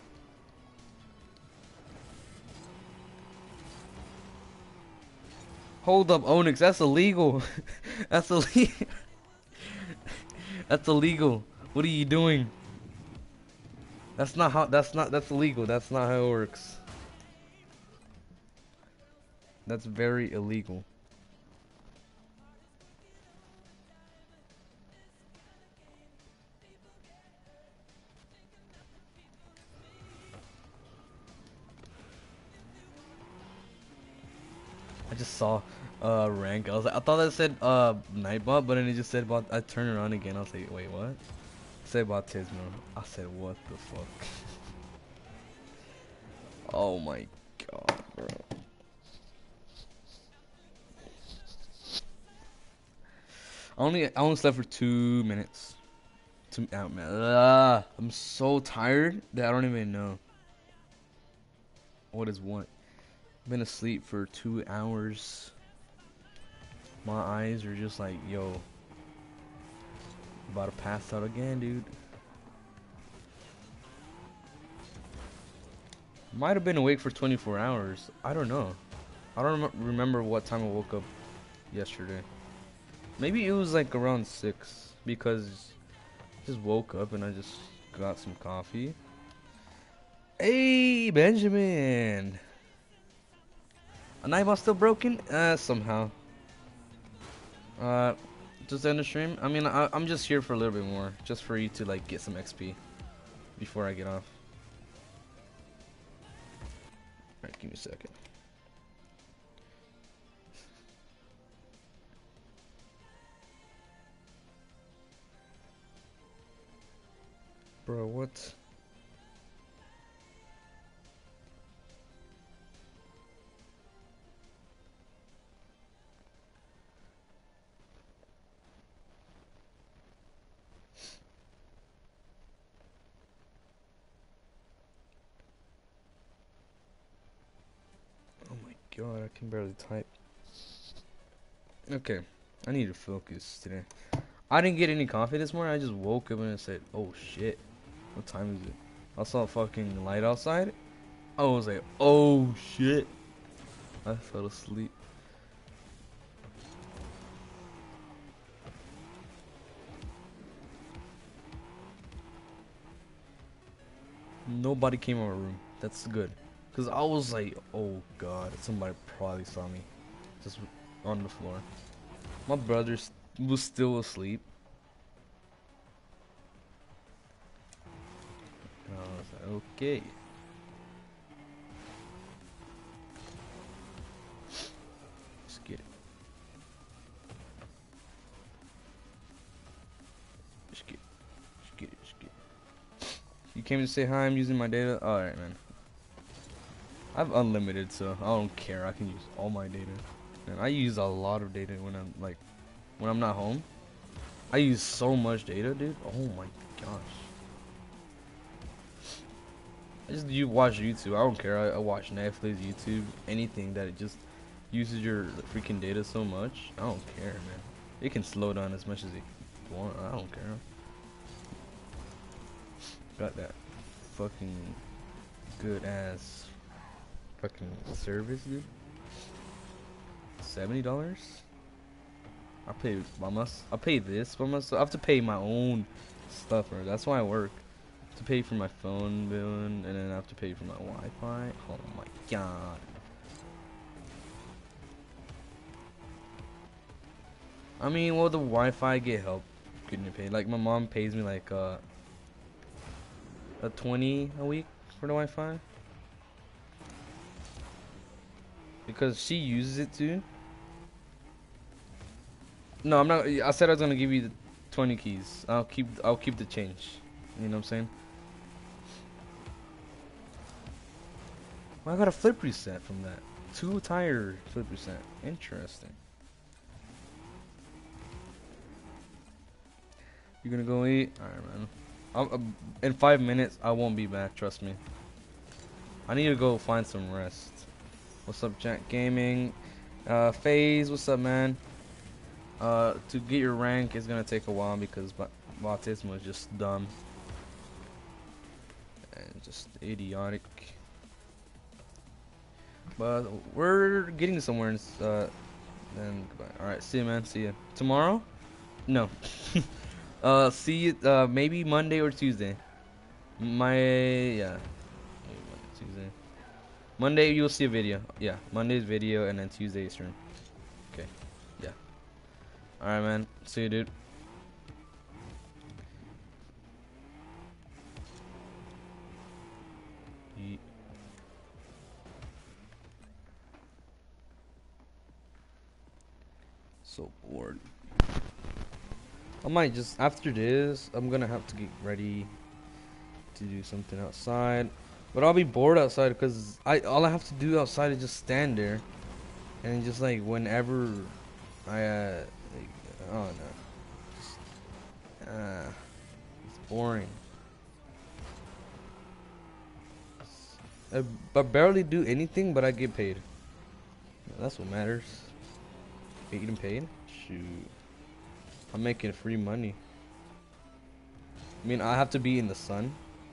Hold up, Onyx, that's illegal. That's illegal. That's illegal. What are you doing? That's not how, that's not, that's illegal. That's not how it works. That's very illegal. I just saw uh rank. I was like, I thought that said uh Nightbot, but then it just said about. I turned around again. I was like, wait, what? It said about Tismo. I said, what the fuck? Oh my god, bro. I only I only slept for two minutes. Two out, man. Ugh, I'm so tired that I don't even know what is what. I've been asleep for two hours. My eyes are just like, yo, about to pass out again, dude. Might have been awake for twenty-four hours. I don't know. I don't rem remember what time I woke up yesterday. Maybe it was like around six because I just woke up and I just got some coffee. Hey, Benjamin. A Nightbot still broken? Uh, somehow. Uh, just end the stream. I mean, I, I'm just here for a little bit more, just for you to like get some X P before I get off. Alright, give me a second. Bro, what? God, I can barely type. Okay, I need to focus today. I didn't get any coffee this morning. I just woke up and I said, oh shit, what time is it? I saw a fucking light outside. I was like, oh shit. I fell asleep. Nobody came in my room. That's good. Cause I was like, oh god, somebody probably saw me, just on the floor. My brother was still asleep. And I was like, okay. Let's get it. Let's get it. Let's get it. Let's get it. You came to say hi, I'm using my data? Alright, man. I have unlimited, so I don't care. I can use all my data. And I use a lot of data when I'm like, when I'm not home. I use so much data, dude. Oh my gosh. I just you watch YouTube. I don't care. I, I watch Netflix, YouTube, anything that it just uses your freaking data so much. I don't care, man. It can slow down as much as it want. I don't care. Got that fucking good ass fucking service, dude. Seventy dollars. I pay by myself. I pay this by myself. I have to pay my own stuff, bro. That's why I work. To pay for my phone bill, and then I have to pay for my Wi-Fi. Oh my god. I mean, will the Wi-Fi get help getting it paid? Like my mom pays me like uh a twenty a week for the Wi-Fi because she uses it too. No, I'm not. I said I was gonna give you the twenty keys. I'll keep. I'll keep the change. You know what I'm saying? Well, I got a flip reset from that. Two tire flip reset. Interesting. You gonna go eat? Alright, man. I'm, I'm, in five minutes, I won't be back. Trust me. I need to go find some rest. What's up, Jack Gaming? Uh, FaZe, what's up, man? Uh, to get your rank is gonna take a while because Bautismo is just dumb and just idiotic. But we're getting somewhere. In, uh, then goodbye. All right, see you, man. See you tomorrow. No. uh, see you. Uh, maybe Monday or Tuesday. My yeah. Maybe Monday, Tuesday. Monday you'll see a video. Yeah, Monday's video and then Tuesday's stream. Okay. Yeah. Alright, man. See you, dude. Yeet. So bored. I might just, after this, I'm gonna have to get ready to do something outside. But I'll be bored outside because I all I have to do outside is just stand there. And just like whenever I, uh, like, I don't know. Just, uh, it's boring. I, I barely do anything, but I get paid. That's what matters. Getting paid? Shoot. I'm making free money. I mean, I have to be in the sun.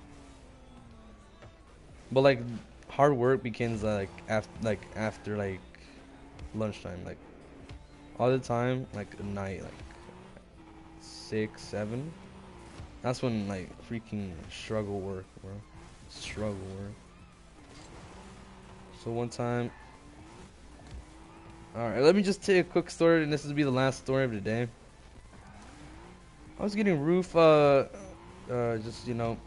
But like, hard work begins like after, like after like lunchtime, like all the time, like at night, like six, seven. That's when like freaking struggle work, bro. Struggle work. So one time. All right, let me just tell you a quick story, and this will be the last story of the day. I was getting roof, uh, uh, just you know,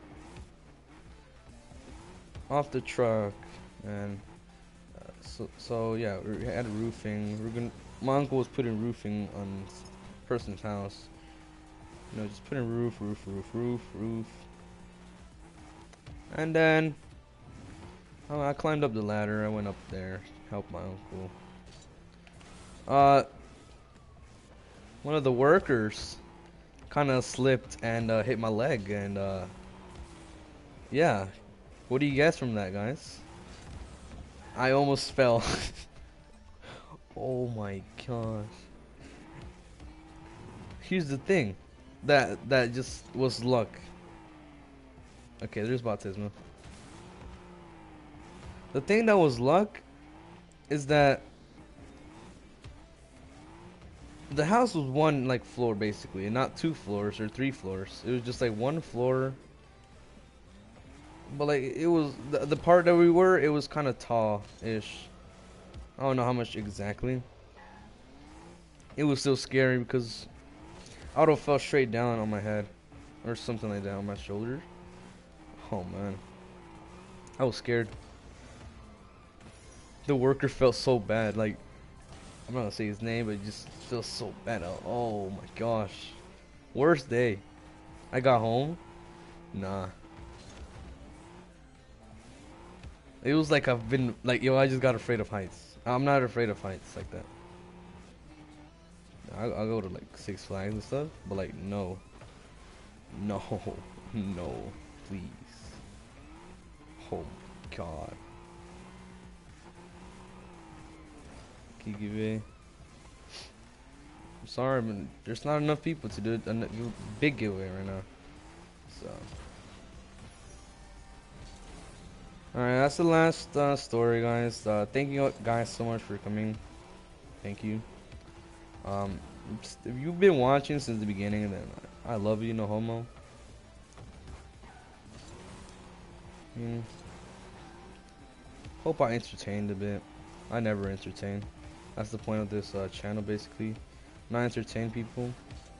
off the truck, and uh, so so yeah, we had roofing. We're gonna. My uncle was putting roofing on a person's house. You know, just putting roof, roof, roof, roof, roof, and then oh, I climbed up the ladder. I went up there, helped my uncle. Uh, one of the workers kind of slipped and uh, hit my leg, and uh, yeah. What do you guess from that, guys? I almost fell. Oh my gosh. Here's the thing. That that just was luck. Okay, there's Bautismo. The thing that was luck is that the house was one like floor basically, and not two floors or three floors. It was just like one floor. But like it was the, the part that we were, it was kind of tall-ish. I don't know how much exactly. It was still scary because I would have fell straight down on my head or something like that on my shoulder. Oh man, I was scared. The worker felt so bad. Like I'm not gonna say his name, but it just feels so bad. Oh my gosh, worst day. I got home. Nah. It was like I've been like yo. I just got afraid of heights. I'm not afraid of heights like that. I I'll go to like Six Flags and stuff, but like no, no, no, please. Oh my god. Give I'm sorry, but there's not enough people to do a big giveaway right now. So, alright, that's the last uh, story, guys. Uh, thank you guys so much for coming. Thank you. Um, if you've been watching since the beginning, then I love you, no homo. Mm. Hope I entertained a bit. I never entertain. That's the point of this uh, channel, basically. Not entertain people.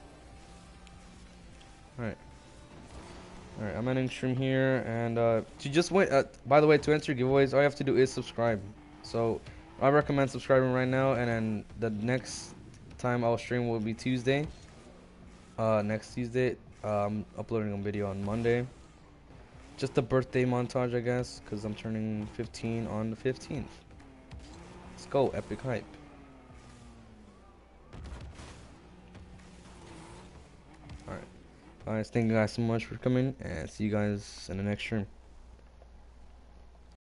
Alright. Alright, I'm ending stream here. And uh, to just wait, uh, by the way, to enter giveaways, all you have to do is subscribe. So, I recommend subscribing right now. And then the next time I'll stream will be Tuesday. Uh, next Tuesday. Uh, I'm uploading a video on Monday. Just a birthday montage, I guess. Because I'm turning fifteen on the fifteenth. Let's go, epic hype. Alright. Guys, thank you guys so much for coming, and see you guys in the next stream.